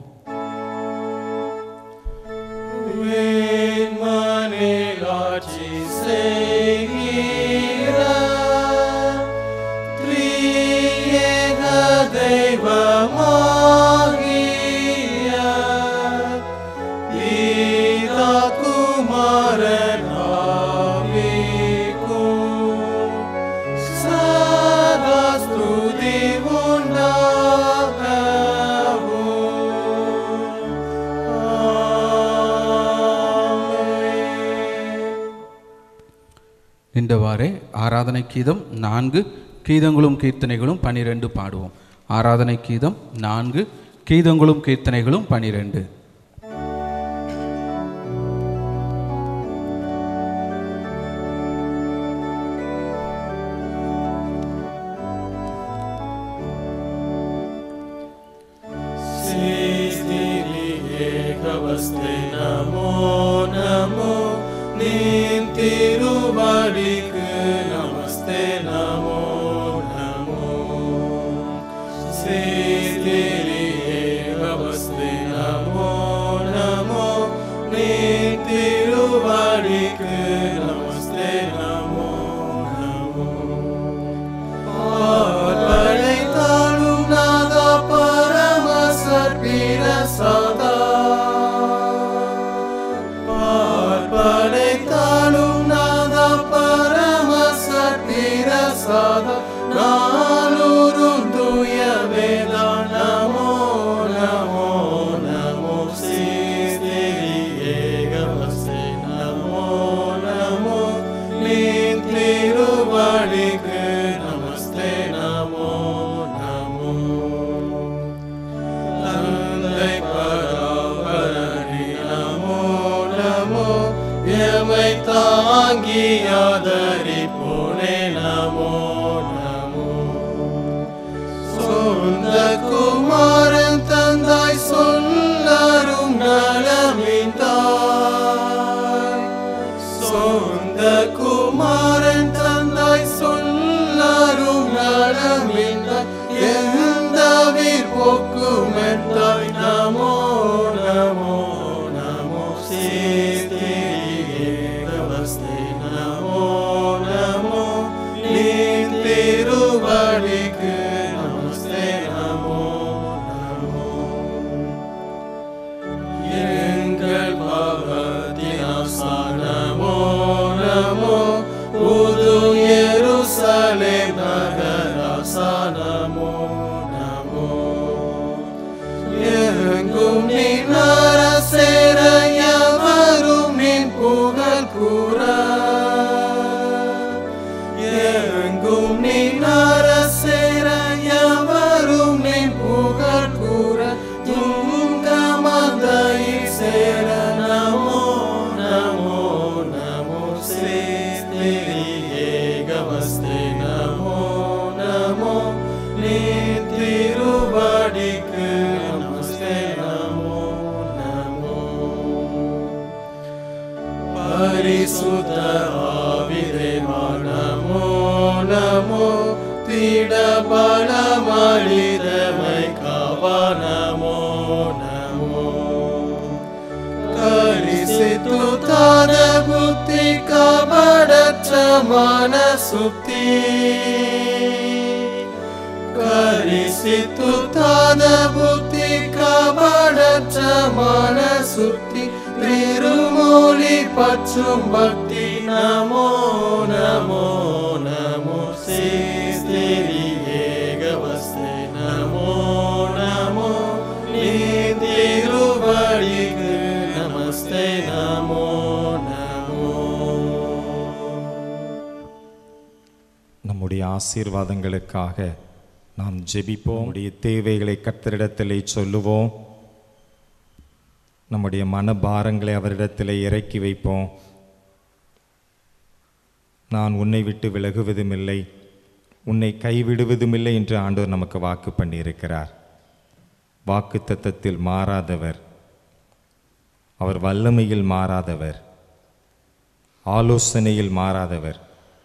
நின்றவாறே ஆராதனை கீதம் 4, கீதங்களும் கீர்த்தனைகளும் 12 பாடுவோம். ஆராதனை கீதம் 4, கீதங்களும் கீர்த்தனைகளும் 12. Nin tiruvadiku namaste namo போக்குமென்றாய் நமோ நமோ நமோ சேதேரியே கவஸ்தை நமோ நமோ நீ திருவடிக்கு நமஸ்தே நமோ நமோ எங்கள் பாவத்தினாசா நமோ நமோ புது எருசலேம் நகராசா நமோ நமோ எங்கும் நின் அரசேர எவரும் நின் புகழ் கூற எங்கும் நின் அரசேர எவரும் நின் புகழ் கூற துங்கமதையில் சேர நமோ நமோ நமோ சேஸ்திரியே கவஸ்தை நமோ நமோ நீ திருவடிக்கு நமஸ்தே நமோ நமோ பரிசுத்த ஆவிதேவா நமோ நமோ திட பலமளிதமை காவா நமோ நமோ கரிசித்து தான புத்தி கபடற்ற மனசுத்தி கரிசித்து தான புத்தி கபடற்ற மனசுத்தி திருமூலி பற்றும் பக்தி நமோ நமோ நமோ சேஸ்திரியே கவஸ்தை நமோ நமோ நீ திருவடிக்கு நமஸ்தே நமோ நமோ. நம்முடைய ஆசீர்வாதங்களுக்காக நாம் ஜெபிப்போம். நம்முடைய தேவைகளை கர்த்தரிடத்திலே சொல்லுவோம். நம்முடைய மனபாரங்களை அவரிடத்திலே இறக்கி வைப்போம். நான் உன்னை விட்டு விலகுவதுமில்லை, உன்னை கைவிடுவதுமில்லை என்று ஆண்டவர் நமக்கு வாக்கு பண்ணியிருக்கிறார். வாக்கு தத்தத்தில் மாறாதவர், அவர் வல்லமையில் மாறாதவர், ஆலோசனையில் மாறாதவர்,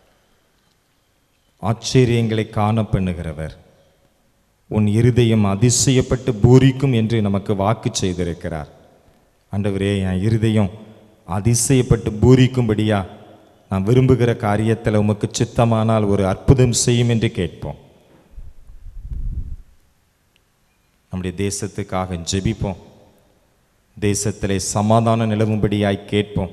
ஆச்சரியங்களை காண பண்ணுகிறவர், உன் இருதயம் அதிசயப்பட்டு பூரிக்கும் என்று நமக்கு வாக்கு செய்திருக்கிறார். ஆண்டவரே, என் இருதயம் அதிசயப்பட்டு பூரிக்கும்படியா நான் விரும்புகிற காரியத்தில் உமக்கு சித்தமானால் ஒரு அற்புதம் செய்யும் என்று கேட்போம். நம்முடைய தேசத்துக்காக ஜெபிப்போம். தேசத்திலே சமாதானம் நிலவும்படியாய் கேட்போம்.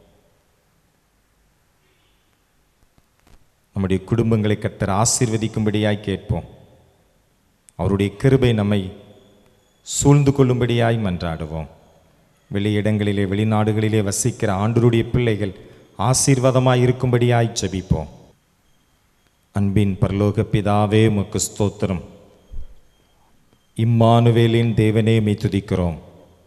நம்முடைய குடும்பங்களை கர்த்தர் ஆசீர்வதிக்கும்படியாய் கேட்போம். அவருடைய கிருபை நம்மை சூழ்ந்து கொள்ளும்படியாய் மன்றாடுவோம். வெளியிடங்களிலே வெளிநாடுகளிலே வசிக்கிற ஆண்டவருடைய பிள்ளைகள் ஆசீர்வாதமாய் இருக்கும்படியாய் ஜெபிப்போம். அன்பின் பரலோக பிதாவே, உமக்கு ஸ்தோத்திரம். இம்மானுவேலின் தேவனே, மெய் துதிக்கிறோம்.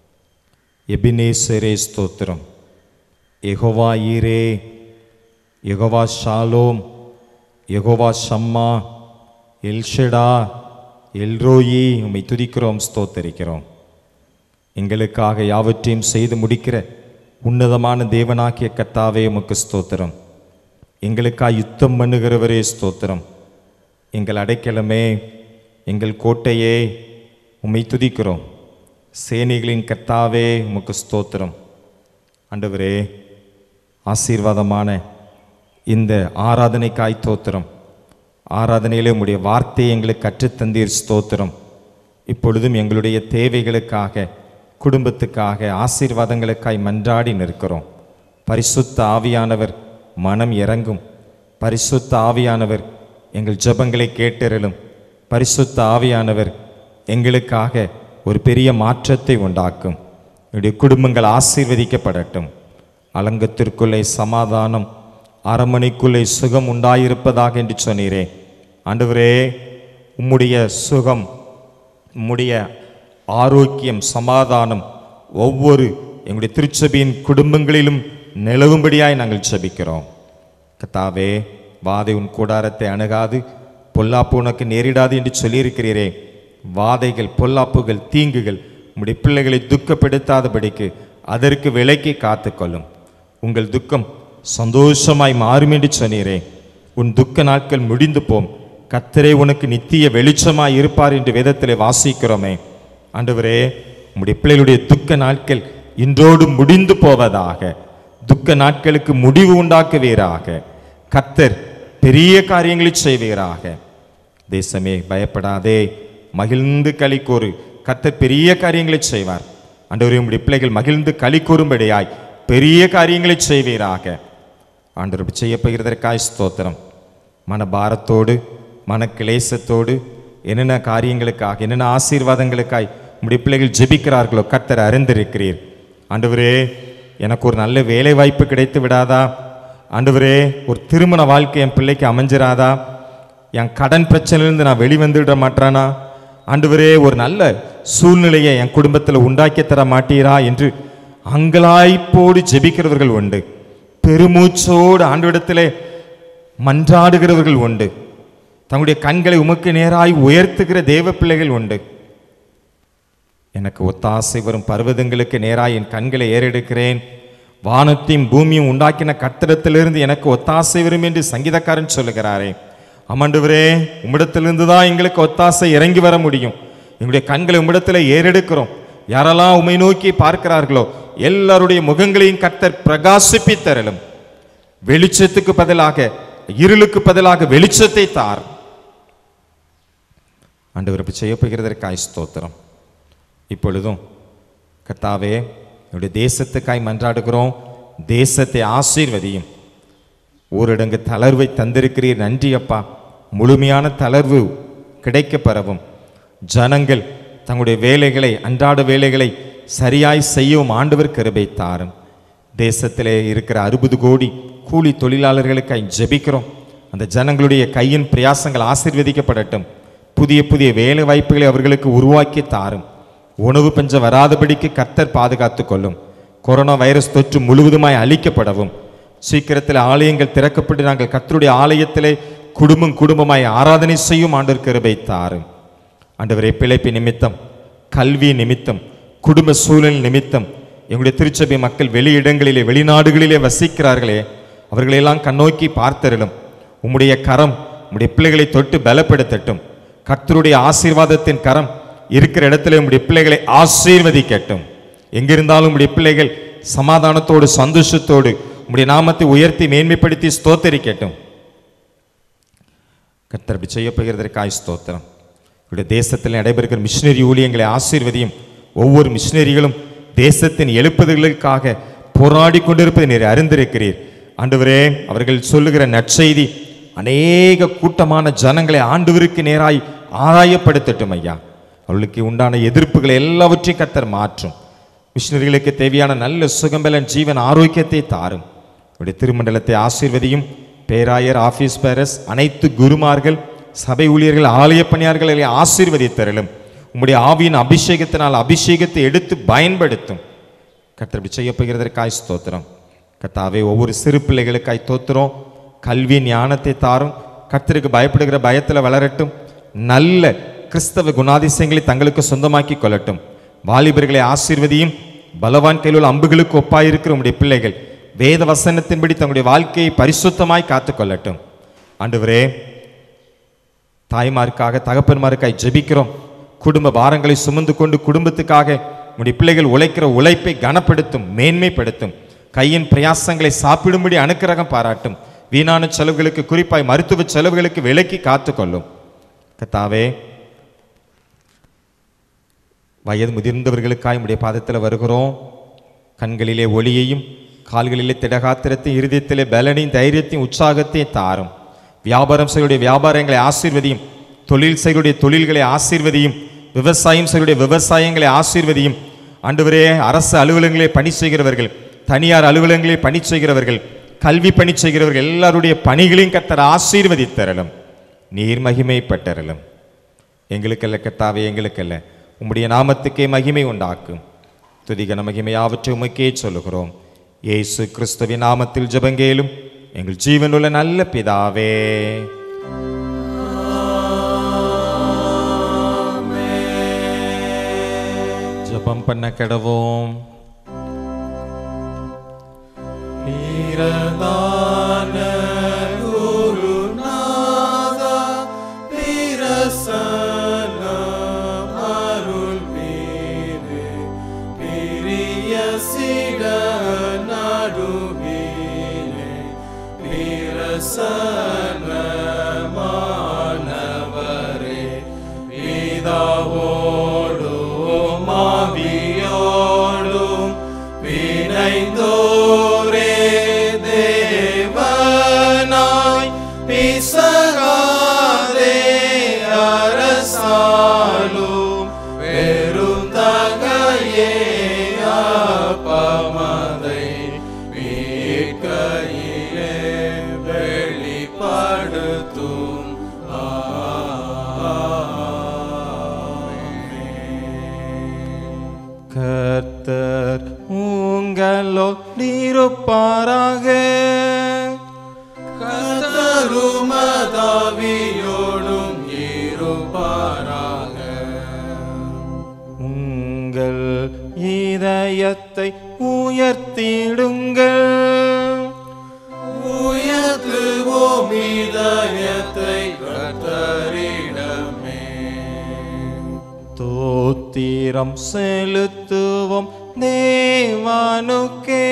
எபினேசரே ஸ்தோத்திரம். Jehovah Jireh, Jehovah Shalom, Jehovah Shammah, El Shaddai, El Roi, உம்மை துதிக்கிறோம், ஸ்தோத்தரிக்கிறோம். எங்களுக்காக யாவற்றையும் செய்து முடிக்கிற உன்னதமான தேவனாகிய கர்த்தாவே, உமக்கு ஸ்தோத்திரம். எங்களுக்காக யுத்தம் பண்ணுகிறவரே ஸ்தோத்திரம். எங்கள் அடைக்கலமே, எங்கள் கோட்டையே, உம்மை துதிக்கிறோம். சேனைகளின் கர்த்தாவே, உமக்கு ஸ்தோத்திரம். ஆண்டவரே, ஆசீர்வாதமான இந்த ஆராதனைக்காய் தோத்திரம். ஆராதனையிலே உம்முடைய வார்த்தையை எங்களுக்கு கற்றுத்தந்தீர், ஸ்தோத்திரம். இப்பொழுதும் எங்களுடைய தேவைகளுக்காக, குடும்பத்துக்காக, ஆசீர்வாதங்களுக்காய் மன்றாடி நிற்கிறோம். பரிசுத்த ஆவியானவர் மனம் இறங்கும். பரிசுத்த ஆவியானவர் எங்கள் ஜெபங்களை கேட்டருளும். பரிசுத்த ஆவியானவர் எங்களுக்காக ஒரு பெரிய மாற்றத்தை உண்டாக்கும். என்னுடைய குடும்பங்கள் ஆசீர்வதிக்கப்படட்டும். அலங்கத்திற்குள்ளே சமாதானம், அரண்மனைக்குள்ளே சுகம் உண்டாயிருப்பதாக என்று சொன்னீரே. ஆண்டவரே, உம்முடைய சுகம், உம்முடைய ஆரோக்கியம், சமாதானம் ஒவ்வொரு எங்களுடைய திருச்சபையின் குடும்பங்களிலும் நிலவும்படியாய் நாங்கள் ஜெபிக்கிறோம். கர்த்தாவே, வாதை உன் கூடாரத்தை அணுகாது, பொல்லாப்பு உனக்கு நேரிடாது என்று சொல்லியிருக்கிறீரே. வாதைகள், பொல்லாப்புகள், தீங்குகள் உம்முடைய பிள்ளைகளை துக்கப்படுத்தாதபடிக்கு அதற்கு விலக்கி காத்துக்கொள்ளும். உங்கள் துக்கம் சந்தோஷமாய் மாறும் என்று சொன்னீரே. உன் துக்க நாட்கள் முடிந்து போம். கர்த்தரே உனக்கு நித்திய வெளிச்சமாய் இருப்பார் என்று வேதத்திலே வாசிக்கிறோமே. ஆண்டவரே, உம்முடைய பிள்ளைகளுடைய துக்க நாட்கள் இன்றோடு முடிந்து போவதாக, துக்க நாட்களுக்கு முடிவு உண்டாக்குவீராக. கர்த்தர் பெரிய காரியங்களை செய்வீராக. தேசமே பயப்படாதே, மகிழ்ந்து களி கூறு, கர்த்தர் பெரிய காரியங்களை செய்வார். ஆண்டவரே, உம்முடைய பிள்ளைகள் மகிழ்ந்து களி கூறும்படியாய் பெரிய காரியங்களை செய்வீராக. ஆண்டவர் செய்யப்படுகிறதற்காய் ஸ்தோத்திரம். மனபாரத்தோடு மன கிளேசத்தோடு என்னென்ன காரியங்களுக்காக என்னென்ன ஆசீர்வாதங்களுக்காய் உம்முடைய பிள்ளைகள் ஜெபிக்கிறார்களோ கர்த்தர் அறிந்திருக்கிறீர். ஆண்டவரே, எனக்கு ஒரு நல்ல வேலை வாய்ப்பு கிடைத்து விடாதா? ஆண்டவரே, ஒரு திருமண வாழ்க்கை என் பிள்ளைக்கு அமைஞ்சிராதா? என் கடன் பிரச்சனையிலிருந்து நான் வெளிவந்துவிட மாட்டானா? ஆண்டவரே, ஒரு நல்ல சூழ்நிலையை என் குடும்பத்தில் உண்டாக்கி தர மாட்டீரா என்று அங்கலாய்ப்போடு ஜெபிக்கிறவர்கள் உண்டு. பெருமூச்சோடு ஆண்டவரிடத்திலே மன்றாடுகிறவர்கள் உண்டு. தங்களுடைய கண்களை உமக்கு நேராய் உயர்த்துகிற தேவ பிள்ளைகள் உண்டு. எனக்கு ஒத்தாசை வரும் பர்வதங்களுக்கு நேராய் என் கண்களை ஏறெடுக்கிறேன், வானத்தையும் பூமியும் உண்டாக்கின கர்த்தரிடத்திலிருந்து எனக்கு ஒத்தாசை வரும் என்று சங்கீதக்காரன் சொல்லுகிறாரே. ஆண்டவரே, உம்மிடத்திலிருந்து தான் எங்களுக்கு ஒத்தாசை இறங்கி வர முடியும். எங்களுடைய கண்களை உம்மிடத்தில் ஏறெடுக்கிறோம். யாரெல்லாம் உம்மை நோக்கி பார்க்கிறார்களோ எல்லாருடைய முகங்களையும் கர்த்தர் பிரகாசிப்பித்தரலும். வெளிச்சத்துக்கு பதிலாக இருளுக்கு பதிலாக வெளிச்சத்தை தார். ஆண்டவர் செய்யப்படுகிறதற்காய் ஸ்தோத்திரம். இப்பொழுதும் கர்த்தாவே, என்னுடைய தேசத்துக்காய் மன்றாடுகிறோம். தேசத்தை ஆசீர்வதியும். ஊரடங்கு தளர்வை தந்திருக்கிறீர், நன்றி அப்பா. முழுமையான தளர்வு கிடைக்க பெறவும், ஜனங்கள் தங்களுடைய வேலைகளை அன்றாட வேலைகளை சரியாய் செய்யவும் ஆண்டவர் கிருபை தாரும். தேசத்திலே இருக்கிற 60 கோடி கூலி தொழிலாளர்களுக்காய் ஜெபிக்கிறோம். அந்த ஜனங்களுடைய கையின் பிரயாசங்கள் ஆசீர்வதிக்கப்படட்டும். புதிய புதிய வேலை வாய்ப்புகளை அவர்களுக்கு உருவாக்கி தாரும். உணவு பஞ்சம் வராதபடிக்கு கர்த்தர் பாதுகாத்து கொள்ளும். கொரோனா வைரஸ் தொற்று முழுவதுமாய் அழிக்கப்படவும், சீக்கிரத்தில் ஆலயங்கள் திறக்கப்பட்டு நாங்கள் கர்த்தருடைய ஆலயத்திலே குடும்பமாய் ஆராதனை செய்யும் ஆண்டவர் கிருபை தாரும். ஆண்டவரே, பிழைப்பு நிமித்தம், கல்வி நிமித்தம், குடும்ப சூழல் நிமித்தம் எங்களுடைய திருச்சபை மக்கள் வெளியிடங்களிலே வெளிநாடுகளிலே வசிக்கிறார்களே, அவர்களெல்லாம் கண்ணோக்கி பார்த்தருளும். உம்முடைய கரம் உம்முடைய பிள்ளைகளை தொட்டு பலப்படுத்தட்டும். கர்த்தருடைய ஆசீர்வாதத்தின் கரம் இருக்கிற இடத்துல உம்முடைய பிள்ளைகளை ஆசீர்வதிக்கட்டும். எங்கிருந்தாலும் உம்முடைய பிள்ளைகள் சமாதானத்தோடு சந்தோஷத்தோடு உம்முடைய நாமத்தை உயர்த்தி மேன்மைப்படுத்தி ஸ்தோத்தரிக்கட்டும். கர்த்தர் செய்யப்படுகிறதற்காய் ஸ்தோத்திரம். உடைய தேசத்தில் நடைபெறுகிற மிஷினரி ஊழியங்களை ஆசீர்வதியும். ஒவ்வொரு மிஷினரிகளும் தேசத்தின் எழுப்புதலுக்காக போராடி கொண்டிருப்பதை நீர் அறிந்திருக்கிறீர். ஆண்டவரே, அவர்கள் சொல்லுகிற நற்செய்தி அநேக கூட்டமான ஜனங்களை ஆண்டவருக்கு நேராய் ஆராயப்படுத்தட்டும் ஐயா. அவர்களுக்கு உண்டான எதிர்ப்புகளை எல்லாவற்றையும் கர்த்தர் மாற்றும். மிஷினரிகளுக்கு தேவையான நல்ல சுகம்பலன் ஜீவன் ஆரோக்கியத்தை தாரும். உடைய திருமண்டலத்தை ஆசீர்வதியும். பேராயர், ஆபீஸ் பேரஸ், அனைத்து குருமார்கள், சபை ஊழியர்கள், ஆலய பணியாளர்களை ஆசீர்வதித்தரலும். உம்முடைய ஆவியின் அபிஷேகத்தினால் அபிஷேகத்தை எடுத்து பயன்படுத்தும். கர்த்தர் செய்யப்படுகிறதற்காய் ஸ்தோத்திரம். கர்த்தாவே, ஒவ்வொரு சிறு பிள்ளைகளுக்காய் தோத்திரம். கல்வி ஞானத்தை தாரும். கர்த்தருக்கு பயப்படுகிற பயத்தில் வளரட்டும். நல்ல கிறிஸ்தவ குணாதிசயங்களை தங்களுக்கு சொந்தமாக்கி கொள்ளட்டும். வாலிபர்களை ஆசீர்வதியும். பலவான் கையில் உள்ள அம்புகளுக்கு ஒப்பாயிருக்கிற உம்முடைய பிள்ளைகள் வேத வசனத்தின்படி தங்களுடைய வாழ்க்கையை பரிசுத்தமாய் காத்துக்கொள்ளட்டும். ஆண்டவரே, தாய்மாருக்காக தகப்பன்மாருக்காய் ஜெபிக்கிறோம். குடும்ப பாரங்களை சுமந்து கொண்டு குடும்பத்துக்காக உம்முடைய பிள்ளைகள் உழைக்கிற உழைப்பை கனப்படுத்தும், மேன்மைப்படுத்தும். கையின் பிரயாசங்களை சாப்பிடும்படி அனுக்கிரகம் பாராட்டும். வீணான செலவுகளுக்கு, குறிப்பாய் மருத்துவ செலவுகளுக்கு விலக்கி காத்துக்கொள்ளும். கர்த்தாவே, வயது முதிர்ந்தவர்களுக்காய் உம்முடைய பாதத்தில் வருகிறோம். கண்களிலே ஒளியையும், கால்களிலே திடகாத்திரத்தையும், இருதயத்திலே பலனையும், தைரியத்தையும், உற்சாகத்தையும் தாரும். வியாபாரம் செய்யுடைய வியாபாரங்களை ஆசீர்வதியும். தொழில் செய்யுடைய தொழில்களை ஆசீர்வதியும். விவசாயம் செய்யுடைய விவசாயங்களை ஆசீர்வதியும். ஆண்டவரே, அரசு அலுவலகங்களிலே பணி செய்கிறவர்கள், தனியார் அலுவலகங்களிலே பணி செய்கிறவர்கள், கல்வி பணி செய்கிறவர்கள் எல்லாருடைய பணிகளையும் கர்த்தர் ஆசீர்வதித்தரலும். நீர் மகிமைப்பட்டரலும். எங்களுக்கல்ல கர்த்தாவே, எங்களுக்கல்ல, உம்முடைய நாமத்துக்கே மகிமை உண்டாக்கும். துதிகன மகிமையாவற்றை உமக்கே சொல்லுகிறோம். இயேசு கிறிஸ்துவின் நாமத்தில் ஜெபங்கேலும் எங்கள் ஜீவனுள்ள நல்ல பிதாவே. ஜெபம் பண்ண கடவோம். பிரதான குருநாதா கர்த்தர் உங்களோடு இருப்பாராக. கர்த்தரும் தாவியோடும் இருப்பாராக. உங்கள் இதயத்தை உயர்த்திடுங்கள். உயர்த்துவோம் இதயத்தை கர்த்தரிடமே. தோத்திரம் செலுத்துவோம் தேவனுக்கே.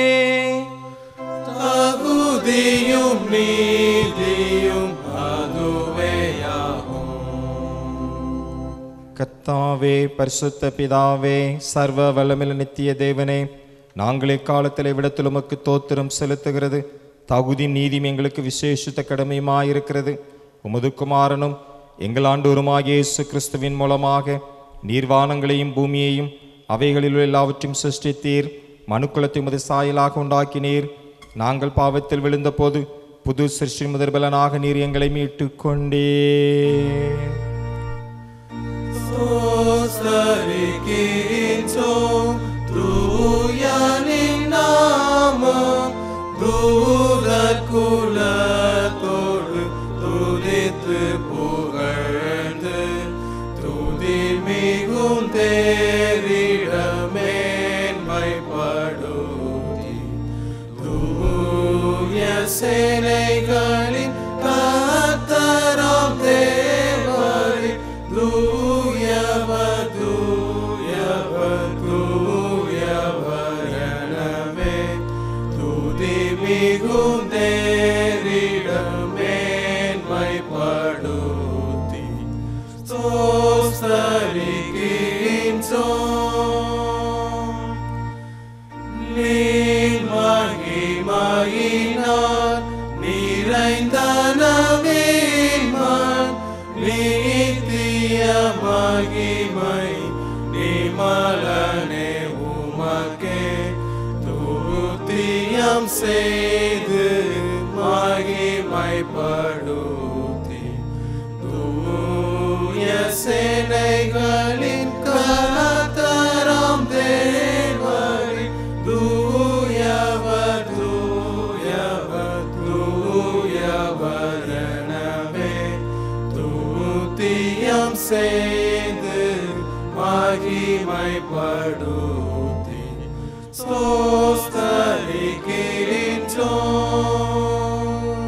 தகுதியும் நீதியும் அதுவேயாகும். கர்த்தாவே, பரிசுத்த பிதாவே, சர்வ வல்லமையுள்ள நித்திய தேவனே, நாங்கள் இக்காலத்தில் இவ்விடத்தில் உமக்கு தோத்திரம் செலுத்துகிறது தகுதி நீதியும் எங்களுக்கு விசேஷித்த கடமையுமாயிருக்கிறது. உமது குமாரனும் எங்கள் ஆண்டவருமாகிய இயேசு கிறிஸ்துவின் மூலமாக நீர்வானங்களையும் பூமியையும் அவைகளில் உள்ள எல்லாவற்றையும் சிருஷ்டித்தீர். மனுக்குலத்தை உமது சாயலாக உண்டாக்கினீர். நாங்கள் பாவத்தில் விழுந்த போது புது சிருஷ்டி முதற்பலனாக நீர் எங்களை மீட்டு கொண்டே. குலத்தோடு துதித்து புகழ்ந்து துதி மிகும் தேரிடமேன்மைப்படுத்தி தூய சேனைகளின் கர்த்தராம் தேவரே, தூயவர் தூயவர் தூயவர் எனவே துதி மிகும் தேரிடமேன்மைப்படுத்தி ஸ்தோத்தரிக்கின்றோம். நீர் மகிமையினால் நிறைந்தனவேன்மான் நித்திய மகிமை நிமலனே உமக்கே துதியம் செய்து மகிமைப்படுத்தி தூய சேனைகளின் கர்த்தராம் தேவரே, தூயவர் தூயவர் தூயவர் எனவே துதியம் செய்து மகிமைப்படுத்தி ஸ்தோத்தரிக்கின்றோம்.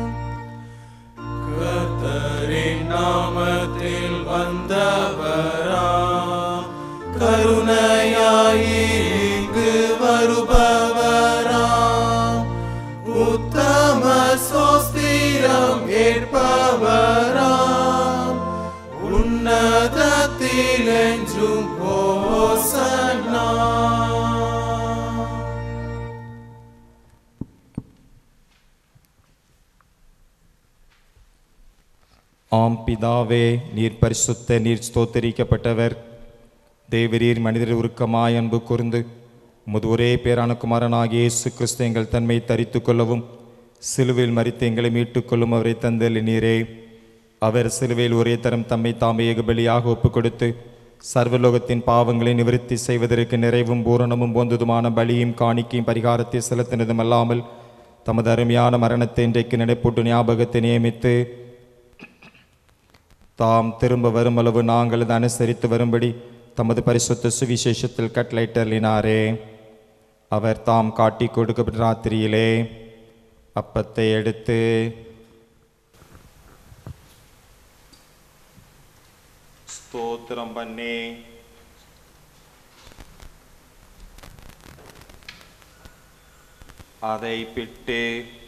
கர்த்தரின் நாமத்தில் வந்தவராம், கருணையாய் இங்கு வருபவராம், உத்தம சோஸ்திரம் ஏற்பவராம், உன்னதத்தில் என்றும் ஓசன்னா. ஆம் பிதாவே, நீர் பரிசுத்த, நீர் ஸ்தோத்தரிக்கப்பட்டவர். தேவரீர் மனிதர் உருக்கமாய் அன்பு கூர்ந்து உமது ஒரே பேரான குமாரனாகிய இயேசு கிறிஸ்து எங்கள் தன்மை தரித்து கொள்ளவும் சிலுவையில் மரித்து எங்களை மீட்டுக்கொள்ளும் அவரை தந்தளினீரே. அவர் சிலுவையில் ஒரே தரம் தம்மை தாமே ஏகபலியாக ஒப்புக் கொடுத்து சர்வலோகத்தின் பாவங்களை நிவர்த்தி செய்வதற்கு நிறைவும் பூரணமும் போந்ததுமான பலியும் காணிக்கையும் பரிகாரத்தை செலுத்தினதும் அல்லாமல் தமது அருமையான மரணத்தை இன்றைக்கு நினைப்பூட்டு ஞாபகத்தை நியமித்து தாம் திரும்ப வருமளவு நாங்கள் அதை அனுசரித்து வரும்படி தமது பரிசுத்த சுவிசேஷத்தில் கட்டளையிட்டலினாரே. அவர் தாம் காட்டி கொடுக்கப்பட்ட ராத்திரியிலே அப்பத்தை எடுத்து ஸ்தோத்திரம் பண்ணி அதை பிட்டு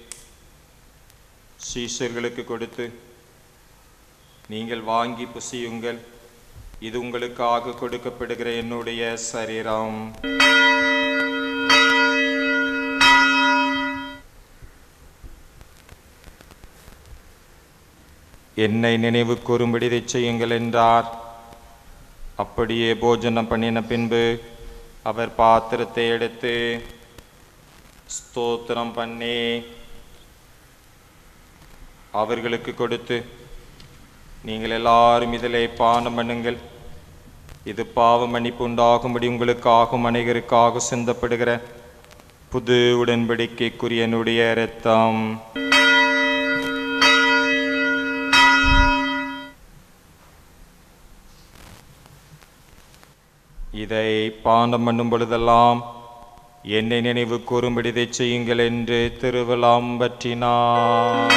சீஷர்களுக்கு கொடுத்து, நீங்கள் வாங்கி புசியுங்கள், இது உங்களுக்காக கொடுக்கப்படுகிற என்னுடைய சரீரம். என்னை நினைவு கூறும்படி இதை செய்யுங்கள் என்றார். அப்படியே போஜனம் பண்ணின பின்பு அவர் பாத்திரத்தை எடுத்து ஸ்தோத்திரம் பண்ணி அவர்களுக்கு கொடுத்து, நீங்கள் எல்லாரும் இதிலே பானம் பண்ணுங்கள், இது பாவ மன்னிப்பு உண்டாகும்படி உங்களுக்காகவும் அனைவருக்காக சிந்தப்படுகிற புது உடன்படிக்கைக்குரிய என்னுடைய இரத்தம். இதை பானம் பண்ணும் பொழுதெல்லாம் என்னை நினைவு கூறும்படி இதை செய்யுங்கள் என்று திருவிழாம் பற்றினார்.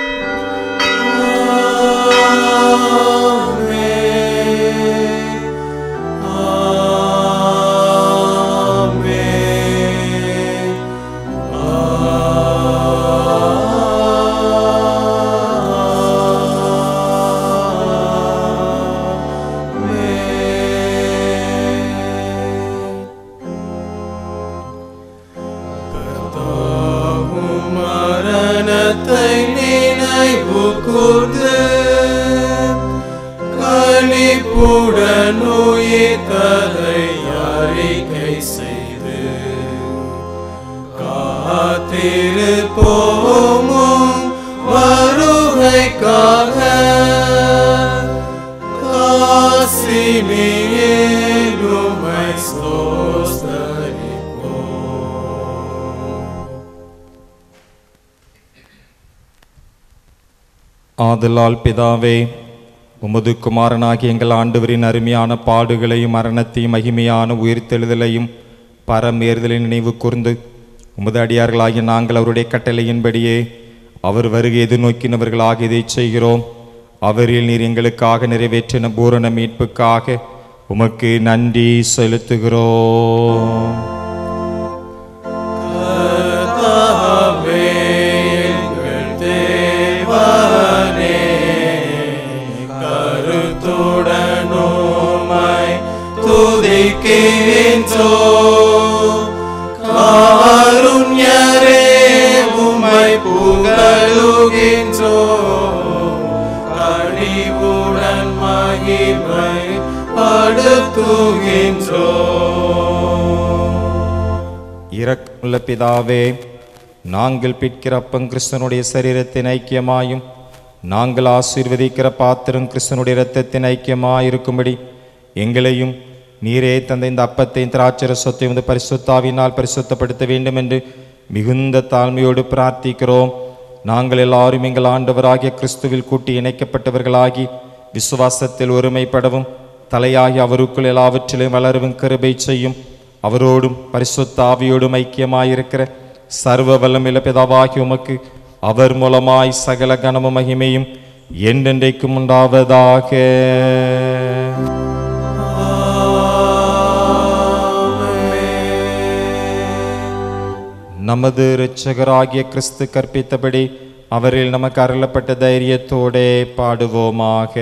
ஆதலால் பிதாவே, உமது குமாரனாகிய எங்கள் ஆண்டவரின் அருமையான பாடுகளையும் மரணத்தையும் மகிமையான உயிர்த்தெழுதலையும் பரமேறுதலின் நினைவு கூர்ந்து உமது அடியார்களாகிய நாங்கள் அவருடைய கட்டளையின்படியே அவர் வருகை எதிர்நோக்கினவர்களாக இதை செய்கிறோம். அவரில் நீர் எங்களுக்காக நிறைவேற்றின பூரண மீட்புக்காக உமக்கு நன்றி செலுத்துகிறோம். இரக்கமுள்ள பிதாவே, நாங்கள் பிற்கிற அப்பம் கிறிஸ்தனுடைய சரீரத்தின் ஐக்கியமாயும் நாங்கள் ஆசீர்வதிக்கிற பாத்திரம் கிறிஸ்தனுடைய இரத்தத்தின் ஐக்கியமாயிருக்கும்படி எங்களையும் நீரே தந்த இந்த அப்பத்தையும் திராட்சரசத்தையும் இந்த பரிசுத்தாவினால் பரிசுத்தப்படுத்த வேண்டும் என்று மிகுந்த தாழ்மையோடு பிரார்த்திக்கிறோம். நாங்கள் எல்லாரும் எங்கள் ஆண்டவராகிய கிறிஸ்துவில் கூட்டி இணைக்கப்பட்டவர்களாகி விசுவாசத்தில் ஒருமைப்படவும் தலையாகி அவருக்குள் எல்லாவற்றிலும் வளரவும் கிருபை செய்யும். அவரோடும் பரிசுத்த ஆவியோடும் ஐக்கியமாயிருக்கிற சர்வ வல்லமையுள்ள பிதாவாகி உமக்கு அவர் மூலமாய் சகல கனமும் மகிமையும் என்றென்றைக்கும் உண்டாவதாக. நமது இரட்சகராகிய கிறிஸ்து கற்பித்தபடி அவரில் நமக்கு அருளப்பட்ட தைரியத்தோடே பாடுவோமாக.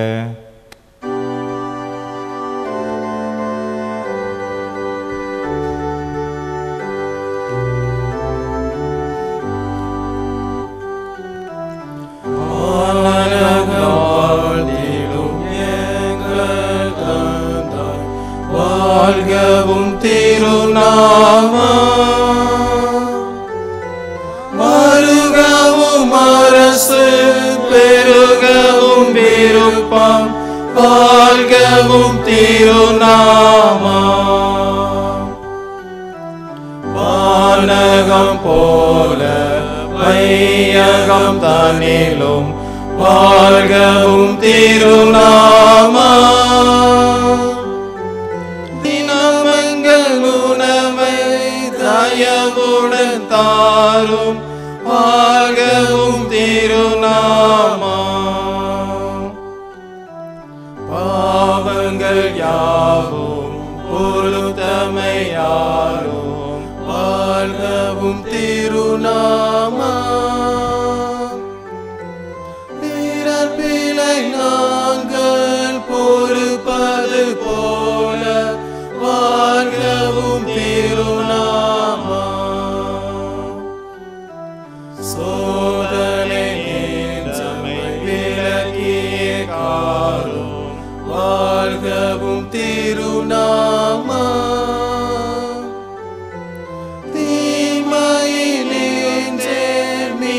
வாழ்கவும் திருநாமம் மருகவும் அரசு பெருகவும் விருப்பம் வாழ்கவும் திருநாமம் வானகம் போல வையகம் தனிலும் வாழ்கவும் திருநாமம் தயவுடன் தாரும் வாழ்கவும் திருநாமம் பாவங்கள் யாவும் பொருத்தமையாரும் வாழ்கவும் திருநாமம் பிறப்பிலை நாங்கள் பொறுப்பது போல வாழ்கவும் திருநாமம் சோதனை நெஞ்சமை விலக்கிய காரும் வாழ்கவும் திருநாமம் தீமையிலே மீ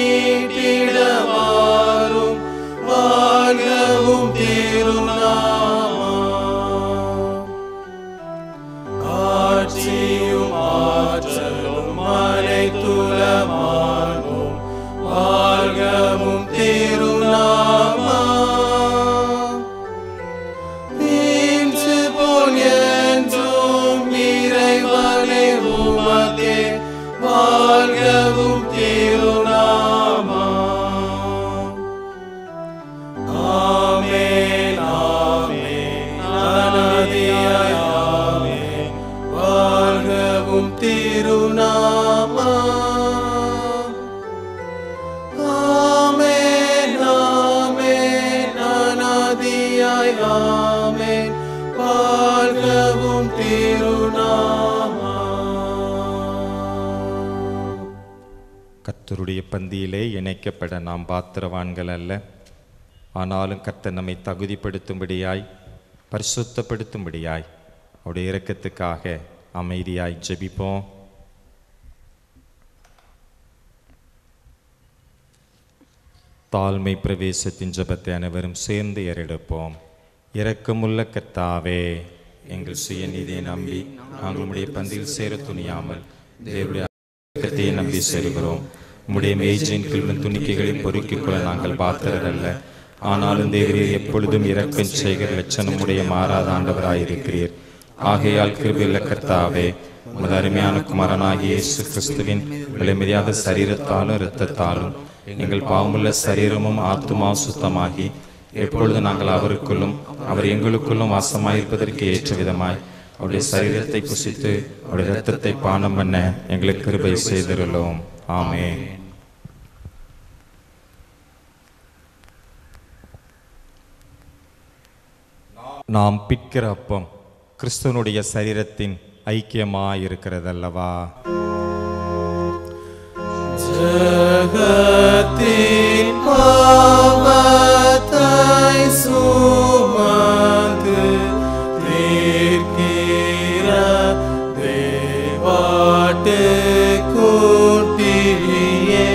கர்த்தருடைய பந்தியிலே இணைக்கப்பட நாம் பாத்திரவான்கள் அல்ல. ஆனாலும் கர்த்தர் நம்மை தகுதிப்படுத்தும்படியாய் பரிசுத்தப்படுத்தும்படியாய் அவருடைய இரக்கத்துக்காக அமைதியாய் ஜெபிப்போம். தாழ்மை பிரவேசத்தின் ஜெபத்தை அனைவரும் சேர்ந்து ஏறெடுப்போம். இரக்கமுள்ள கர்த்தாவே, எங்கள் சுயநீதியை நம்பி நாங்கள் உம்முடைய பந்தியில் சேர துணியாமல் தேவனுடைய இரக்கத்தையே நம்பி சேருகிறோம். உம்முடைய மேய்ச்சின் கீழ் துணிக்கைகளை பொறுக்கிக் கொள்ள நாங்கள் பாத்திரர் அல்ல. ஆனாலும் தேவரீர் எப்பொழுதும் இரக்கம் செய்கிற லட்சணமுடைய மாறாத ஆண்டவராயிருக்கிறீர். ஆகையால் கிருபையுள்ள கர்த்தாவே, உமது அருமையான குமாரனாகிய இயேசு கிறிஸ்துவின் விலைமதியாத சரீரத்தாலும் இரத்தத்தாலும் எங்கள் பாவமுள்ள சரீரமும் ஆத்துமா சுத்தமாகி எப்பொழுது நாங்கள் அவருக்குள்ளும் அவர் எங்களுக்குள்ளும் வாசமாயிருப்பதற்கு ஏற்ற விதமாய் அவருடைய சரீரத்தை புசித்து அவருடைய இரத்தத்தை பானம் பண்ண எங்களுக்கு கிருபை செய்திருள்ளோம். ஆமென். நாம் பிற்கிற அப்பம் கிறிஸ்துவனுடைய சரீரத்தின் ஐக்கியமாயிருக்கிறதல்லவா? ஜகத்தின் பாவத்தை சுமந்து தீர்க்கிற தேவாட்டுக்குட்டியே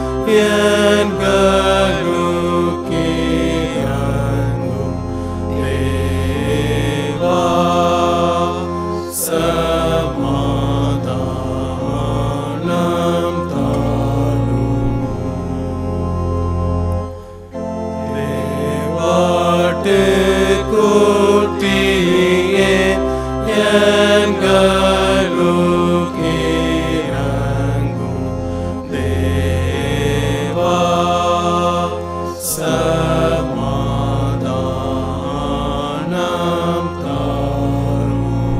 எங்களுக்கே அன்பும் தேவா சமாதானம் தாரும். தேவாட்டுக்குட்டியே எங்களுக்கே அன்பும் தேவா சமாதானம் தாரும்.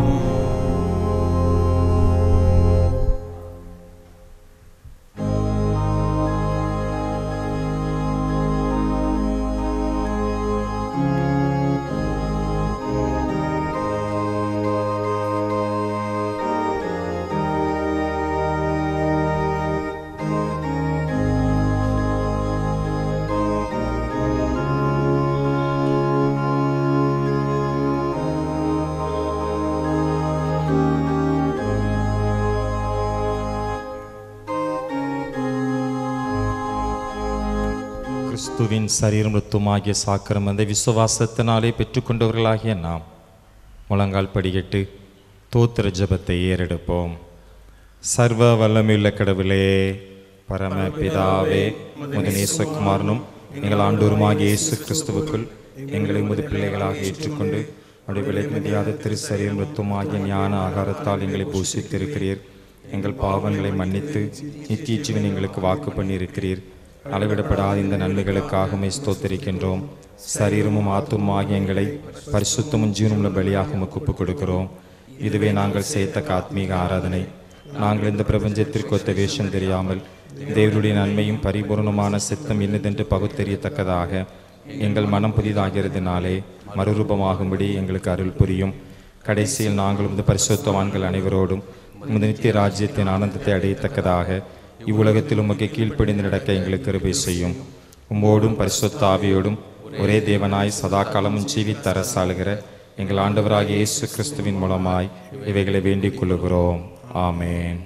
கிறிஸ்துவின் சரீரம் ரத்தமாகிய சாக்கிரமத்தை விசுவாசத்தினாலே பெற்றுக்கொண்டவர்களாகிய நாம் முழங்கால் படியிட்டு தோத்திர ஜெபத்தை ஏறெடுப்போம். சர்வ வல்லமையுள்ள கடவுளே, பரம பிதாவே, உமது நேசகுமாரனும் எங்கள் ஆண்டவருமாகிய இயேசு கிறிஸ்துவுக்குள் எங்களை உமது பிள்ளைகளாக ஏற்றுக்கொண்டு அவருடைய விலைமதியாத திருசரீரம் ரத்தமாகிய ஞான ஆகாரத்தால் எங்களை போஷித்திருக்கிறீர். எங்கள் பாவங்களை மன்னித்து நித்திய ஜீவன் எங்களுக்கு வாக்கு பண்ணியிருக்கிறீர். அளவிடப்படாத இந்த நன்மைகளுக்காக உம்மை ஸ்தோத்திரிக்கின்றோம். சரீரமும் ஆத்துமாகிய எங்களை பரிசுத்தமும் ஜீவனுள்ள பலியாக உமக்கு ஒப்புக் கொடுக்கிறோம். இதுவே நாங்கள் செய்யத்தக்க ஆத்மீக ஆராதனை. நாங்கள் இந்த பிரபஞ்சத்திற்கு ஒத்த வேஷம் தெரியாமல் தேவனுடைய நன்மையும் பரிபூர்ணமான சித்தம் என்னதென்று பகுத்தறியத்தக்கதாக எங்கள் மனம் புதிதாகிறதுனாலே மறுரூபமாகும்படி எங்களுக்கு அருள் புரியும். கடைசியில் நாங்கள் இந்த பரிசுத்தவான்கள் அனைவரோடும் உமது நித்திய ராஜ்யத்தின் ஆனந்தத்தை அடையத்தக்கதாக இவ்வுலகத்தில் உமக்கு கீழ்ப்படிந்து நடக்க எங்களுக்கு கிருபை செய்யும். உம்மோடும் பரிசுத்த ஆவியோடும் ஒரே தேவனாய் சதா காலமும் ஜீவித்து அரசாளுகிற எங்கள் ஆண்டவராகிய இயேசு கிறிஸ்துவின் மூலமாய் இவைகளை வேண்டிக் கொள்ளுகிறோம். ஆமென்.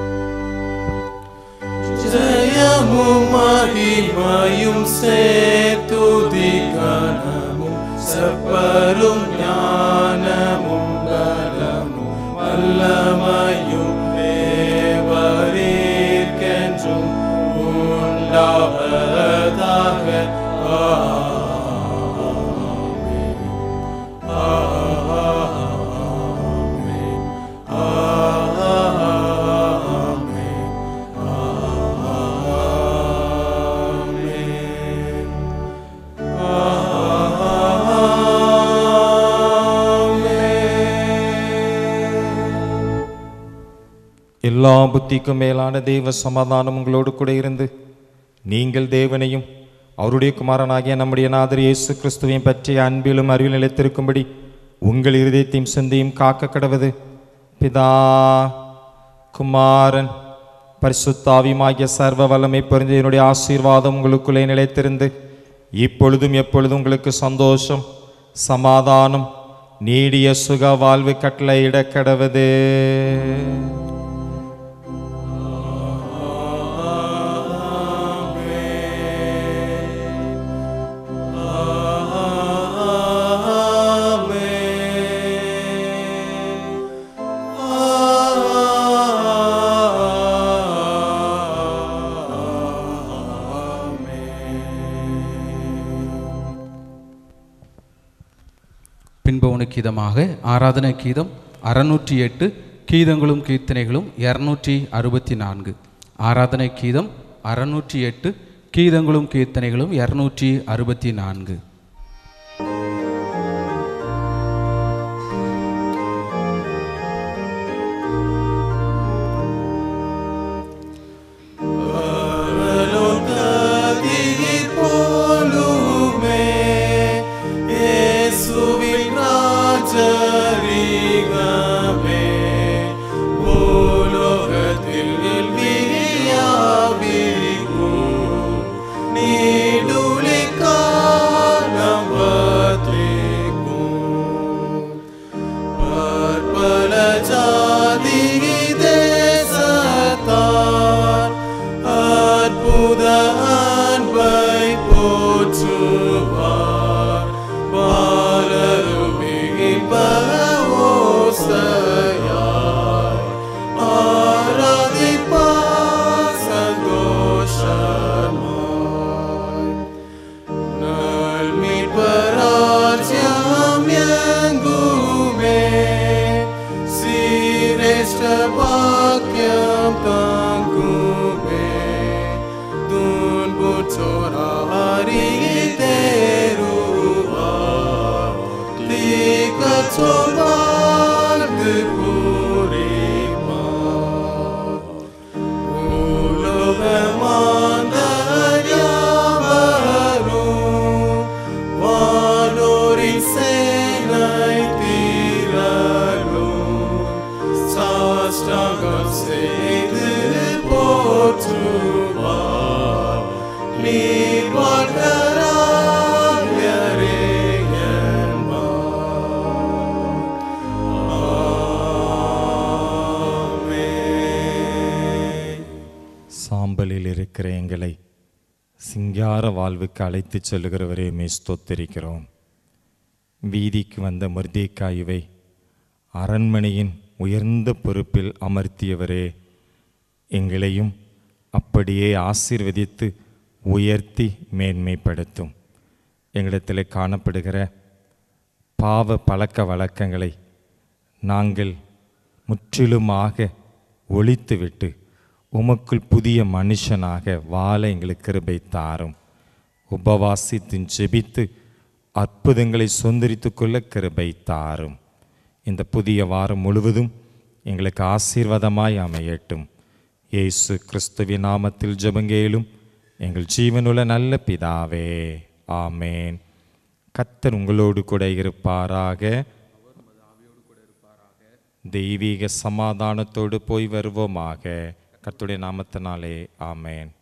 ஜெயமும் மகிமையும் சேர்த்துதி கனமும் செப்பரும் ஞானமும் பலமும் வல்லமையும் தேவரீர்க்கென்றும் உண்டாவதாக. ஆமென். ஆமென். ஆமென். எல்லா புத்திக்கும் மேலான தெய்வ சமாதானம் உங்களோடு கூட இருந்து நீங்கள் தேவனையும் அவருடைய குமாரனாகிய நம்முடைய நாதர் இயேசு கிறிஸ்துவையும் பற்றிய அன்பிலும் அறிவில் நிலைத்திருக்கும்படி உங்கள் இருதயத்தையும் சிந்தையும் காக்க கடவது. பிதா குமாரன் பரிசுத்தாவியுமாகிய சர்வ வல்லமை பொருந்திய என்னுடைய ஆசீர்வாதம் உங்களுக்குள்ளே நிலைத்திருந்து இப்பொழுதும் எப்பொழுதும் உங்களுக்கு சந்தோஷம், சமாதானம், நீடிய சுக வாழ்வு கட்டளையிட கடவது. பின்பவனு கீதமாக ஆராதனை கீதம் 608, கீதங்களும் கீர்த்தனைகளும் 264. ஆராதனை கீதம் 608, கீதங்களும் கீர்த்தனைகளும் 264. சாம்பலில் இருக்கிற எங்களை சிங்கார வாழ்வுக்கு அழைத்து செல்லுகிறவரே மே ஸ்தோத்திரிக்கிறோம். வீதிக்கு வந்த மொர்தெகாயுவை அரண்மனையின் உயர்ந்த பொறுப்பில் அமர்த்தியவரே, எங்களையும் அப்படியே ஆசீர்வதித்து உயர்த்தி மேன்மைப்படுத்தும். எங்களிடத்தில் காணப்படுகிற பாவ பழக்க வழக்கங்களை நாங்கள் முற்றிலுமாக ஒழித்துவிட்டு உமக்குள் புதிய மனுஷனாக வாழ எங்களுக்கு கிருபை தாரும். உபவாசித்து ஜெபித்து அற்புதங்களை சொந்தரித்து கொள்ள கிருபை தாரும். இந்த புதிய வாரம் முழுவதும் எங்களுக்கு ஆசீர்வாதமாய் அமையட்டும். இயேசு கிறிஸ்துவின் நாமத்தில் ஜெபங்கேலும் எங்கள் ஜீவனுள்ள நல்ல பிதாவே, ஆமேன். கர்த்தர் உங்களோடு கூட இருப்பாராக. தெய்வீக சமாதானத்தோடு போய் வருவோமாக. கர்த்தருடைய நாமத்தினாலே ஆமேன்.